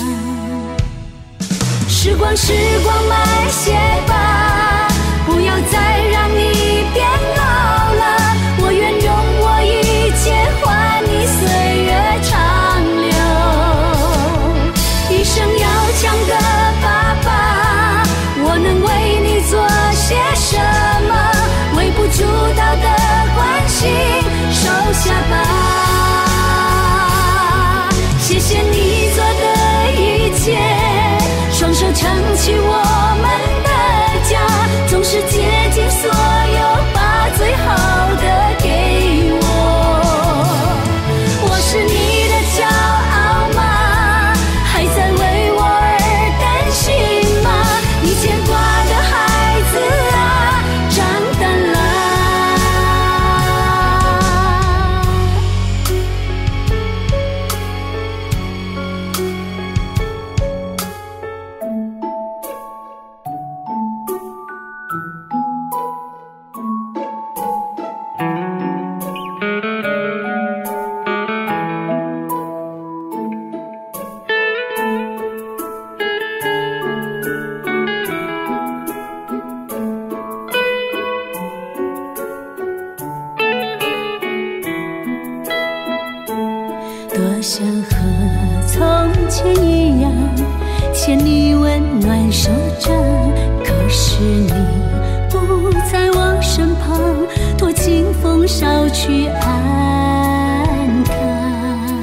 时光时光慢些吧，不要再让你变老了，我愿用我一切换你岁月长留。一生要强的爸爸，我能为你做些什么？微不足道的关心收下吧。谢谢你做的一切，双手撑起我们的家，总是竭尽所有把最好的给我。我是你的骄傲吗？还在为我而担心吗？你牵挂的孩子啊，长大了。多想和从前一样牵你温暖手掌，可是你不在我身旁，托清风捎去安康。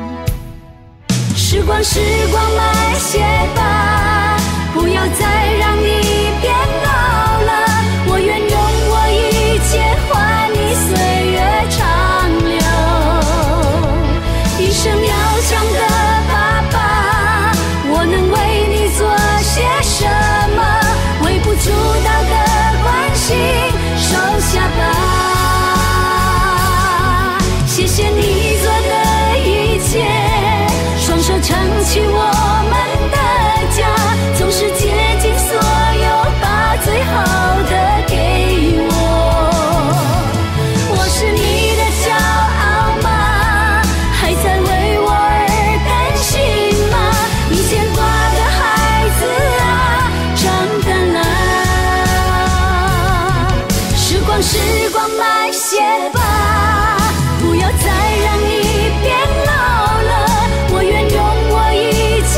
时光时光慢些吧，不要再让你变老了，我愿用我一切换你岁月长留。一生要强的爸爸，我能为你做些什么？微不足道的关心收下吧。谢谢你做的一切，双手撑起我们的家，总是竭尽所有把最好的给我。我是你的骄傲吗？还在为我而担心吗？你牵挂的孩子啊，长大了。时光时光慢些吧，不要再让你变老了，我愿用我一切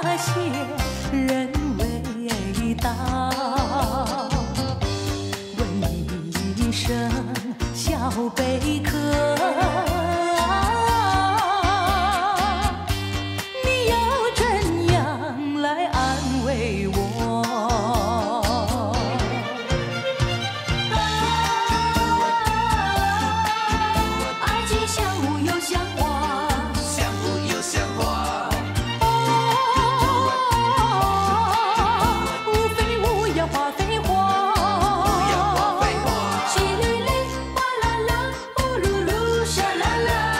谢人未到，问一声小贝壳，你要怎样来安慰我？ 爱情像雾又像花， 像雾又像花， 无非无要花非花， 不要花非花。 淅沥沥，哗啦啦，呼噜噜，沙啦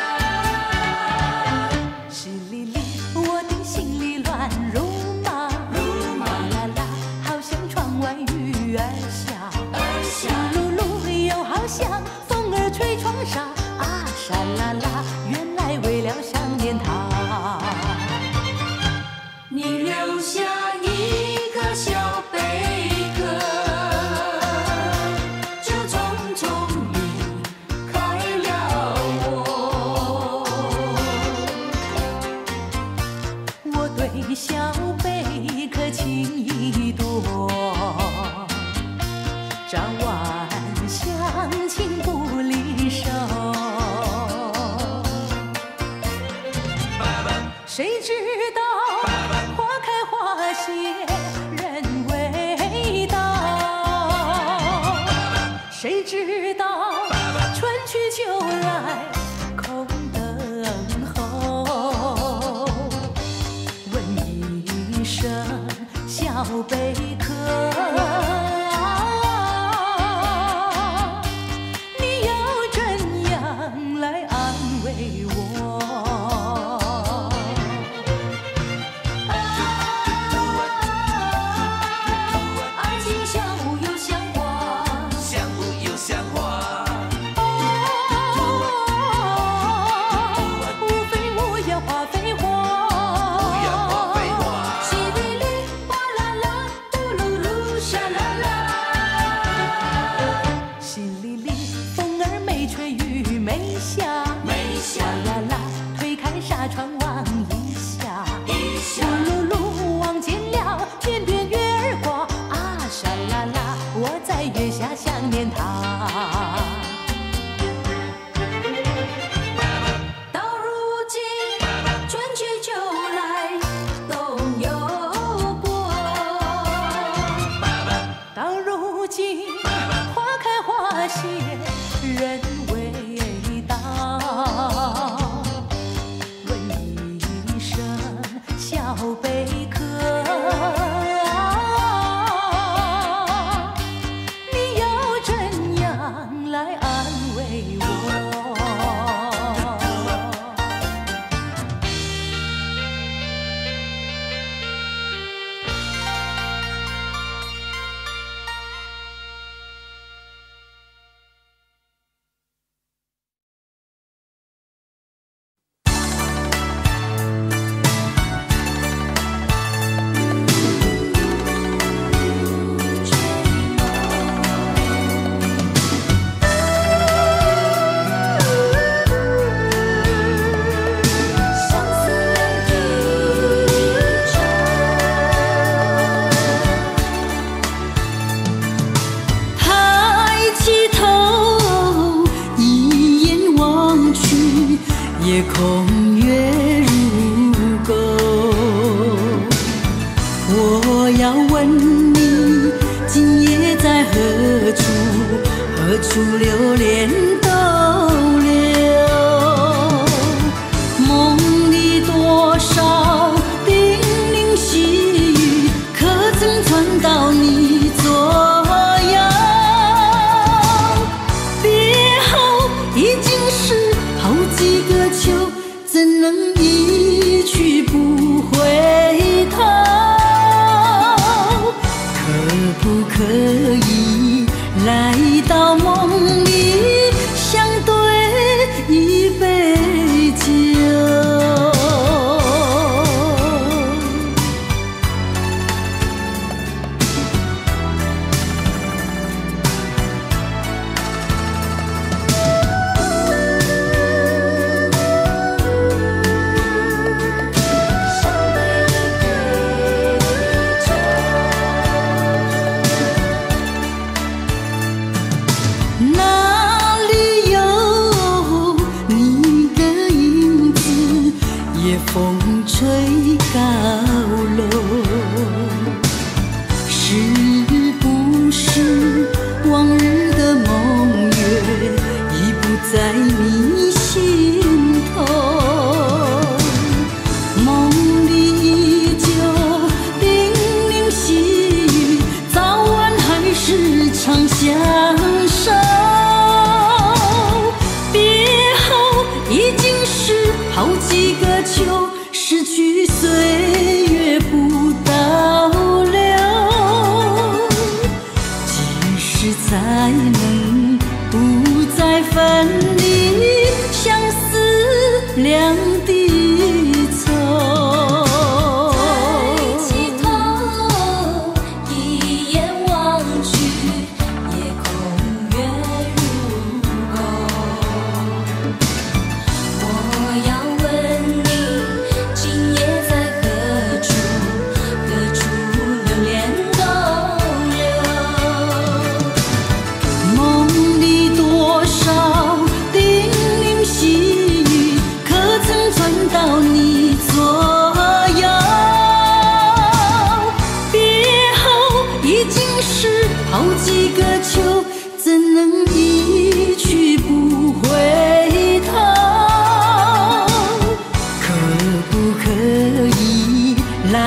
啦。 淅沥沥，我的心里乱如麻，哗啦啦，好像窗外雨儿下，噜噜，又好像风儿吹窗纱，啊，沙啦啦，原来为了想念他。 你留下一颗小贝壳，就匆匆离开了我。 我对小贝壳情意多，朝晚相亲不离手。谁知道花开花谢人未到，谁知道春去秋来空等候。问一声小贝壳，你要怎样来安慰我？ 爱情像雾又像花， 像雾又像花， 无非无要花非花， 不要花非花。 淅沥沥，哗啦啦，呼噜噜，沙啦啦。 淅沥沥，风儿没吹雨没下，哗啦啦，推开纱窗望一下，噜噜，望见了天边月儿挂，啊，沙啦啦，我在月下想念他。 到如今，春去秋来冬有过。 到如今，花开花谢人未到，问一声小贝壳，你要怎样来安慰我？ 相思泪一场， 抬起头，一眼望去，夜空月如钩。我要问你，今夜在何处？何处流连逗留？梦里多少叮咛细语，可曾传到你左右？别后已经是好几个秋，怎能一去不回头？可不可以来到梦里？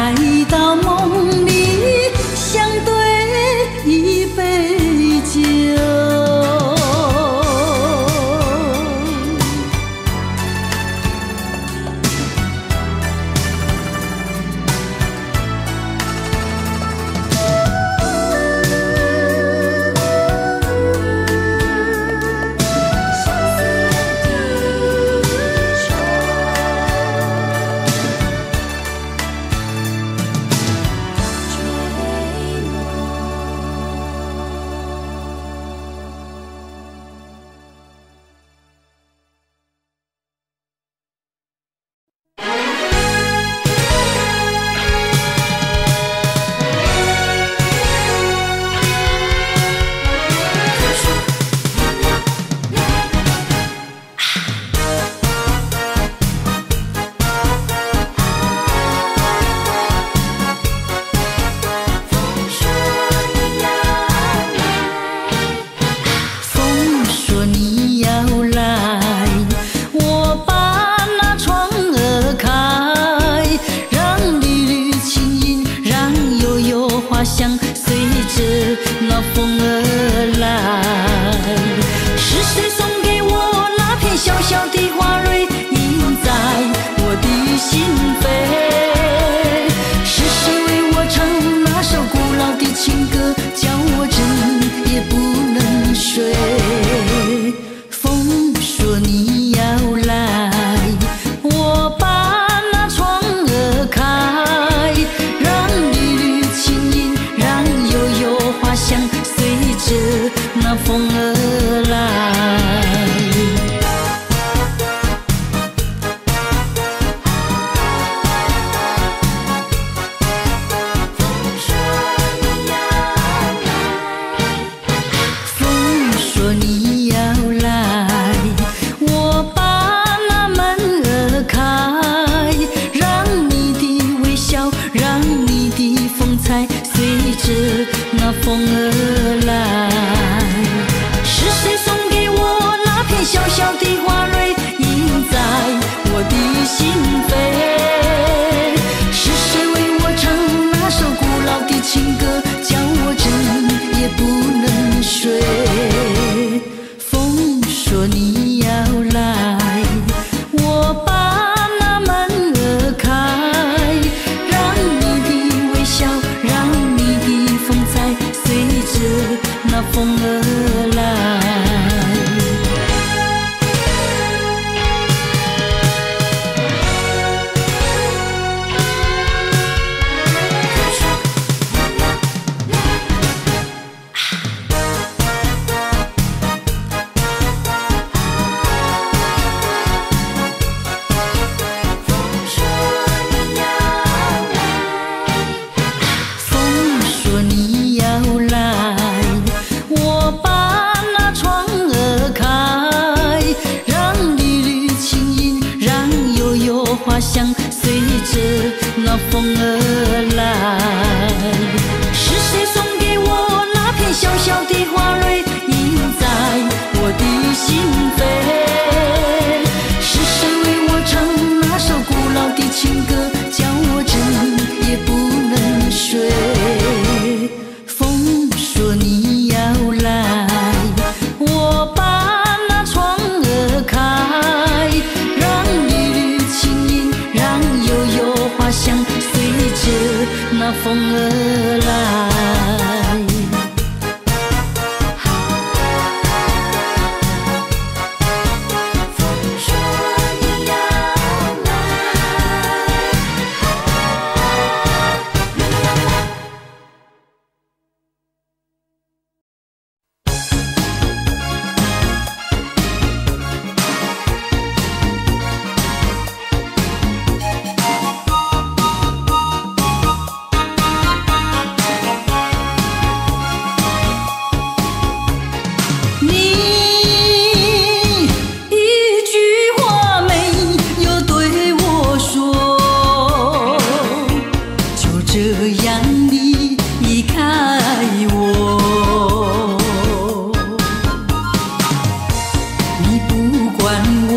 来到梦里，相对一杯酒。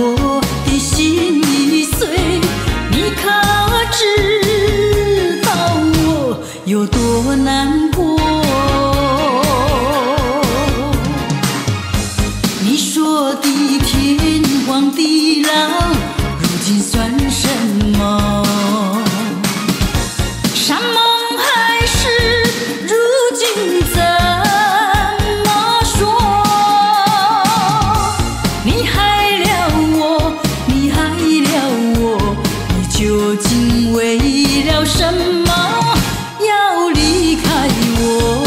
知道？ 有多难过。你说的天荒地老，如今算什么？山盟海誓，如今怎么说？你害了我，你害了我，你究竟为了什么要离开我？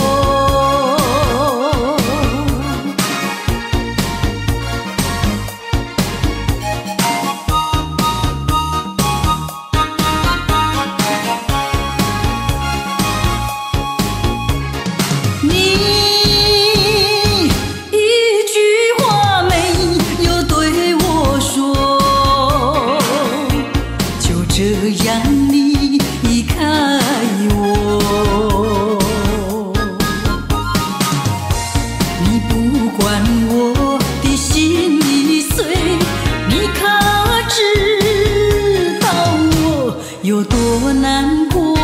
有多难过？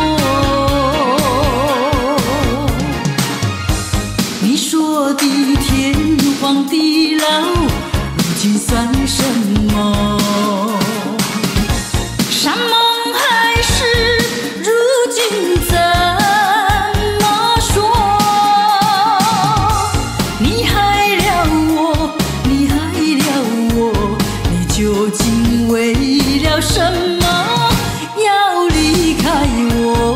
你说的天荒地老，如今算什么？山盟海誓，如今怎么说？你害了我，你害了我，你究竟为了什么？要离开我。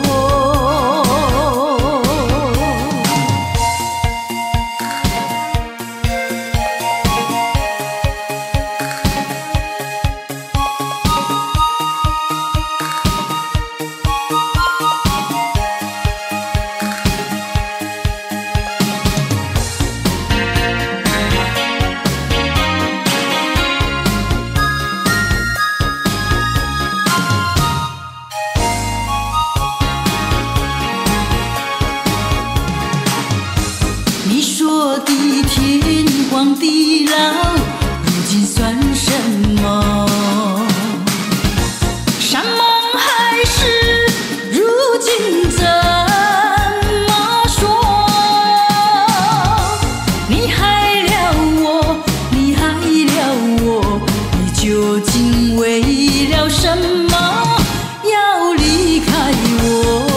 你说的天荒地老，如今算什么？山盟海誓，如今怎么说？你害了我，你害了我，你究竟为了什么要离开我？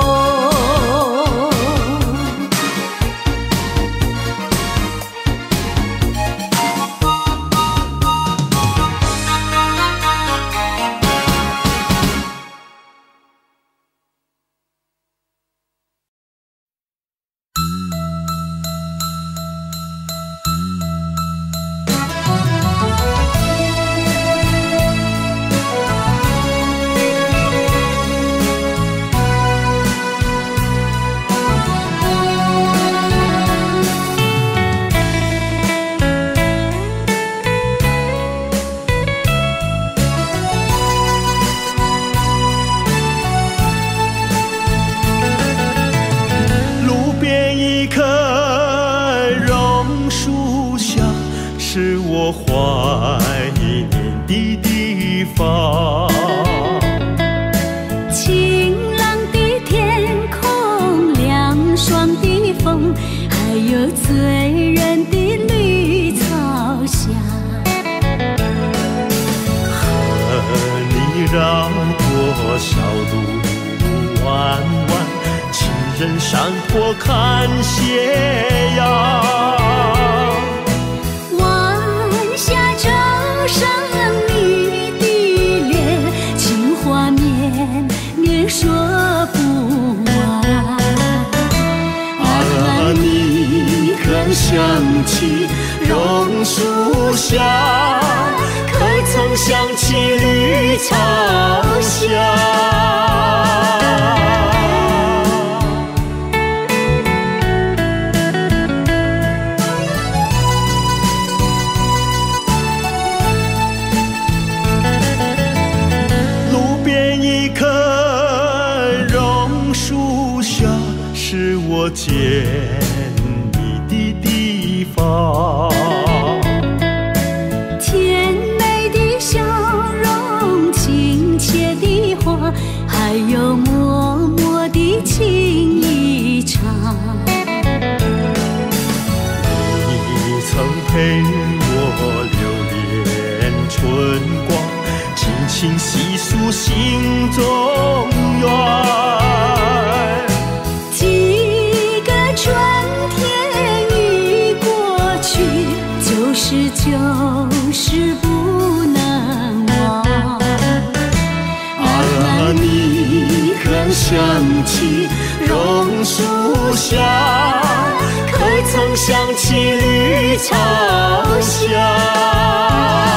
是我怀念的地方。 晴朗的天空，凉爽的风，还有醉人的绿草香。 和你绕过小路弯弯，情人山坡看斜阳。 上你的脸，情话绵绵说不完。 啊，你可想起榕树下，可曾想起绿草香？是我见你的地方。 甜美的笑容，亲切的话，还有默默的情想起榕树下，可曾想起绿草香？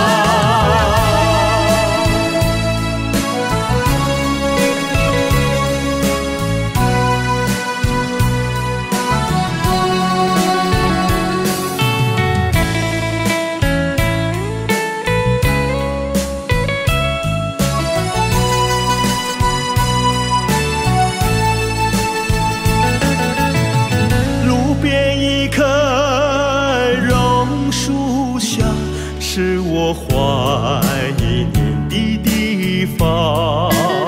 是我怀念的地方。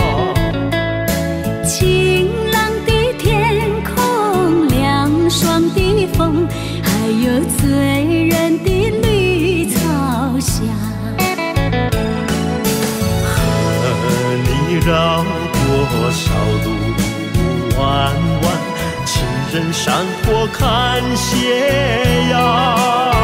晴朗的天空，凉爽的风，还有醉人的绿草香。 和你绕过小路弯弯，情人山坡看斜阳。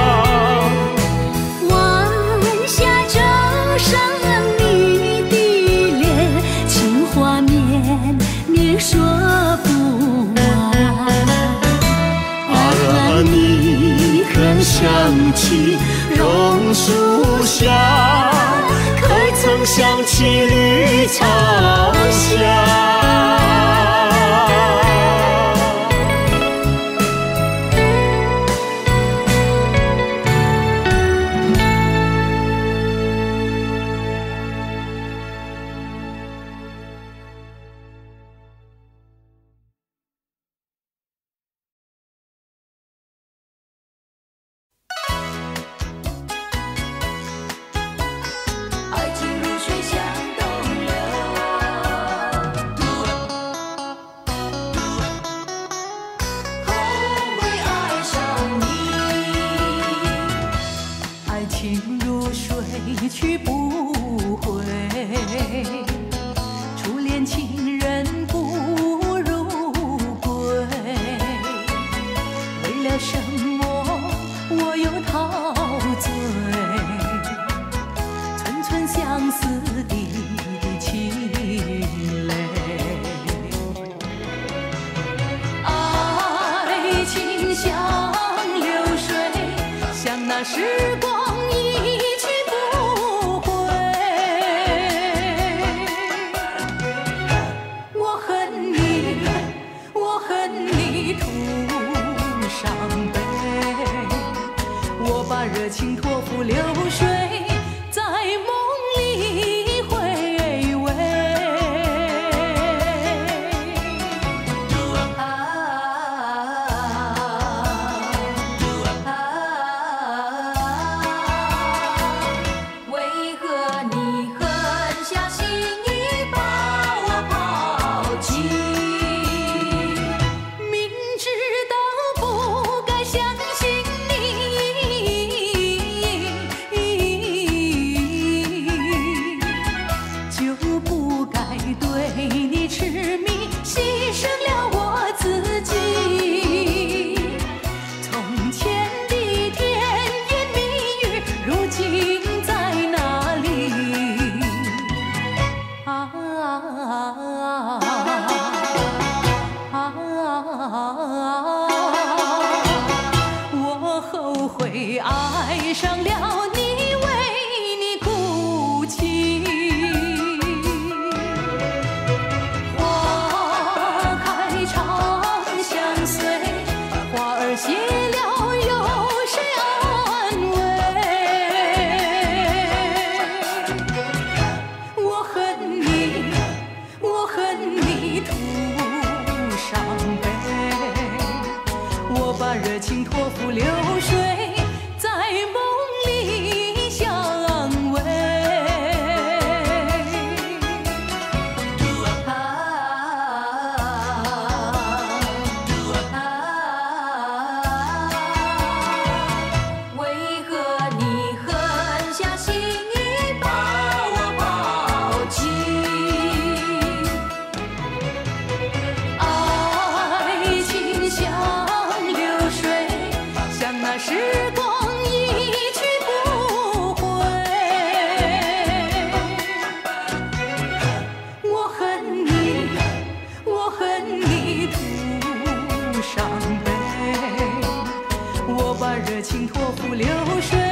说不完啊，你可想起榕树下，可曾想起绿草香？ 去不回，初恋情人不如归。为了什么我又陶醉？寸寸相思的凄泪。爱情像流水，像那时光。热情托付流水，在梦里回味。 为何你狠下心意把我抛弃？ 明知道不该相信对你痴迷，牺牲了我自己。从前的甜言蜜语，如今在哪里？我后悔爱上了你，为你哭泣。谢了，有谁安慰？我恨你，我恨你徒伤悲。我把热情托付流水，在梦里相偎。是情托付流水。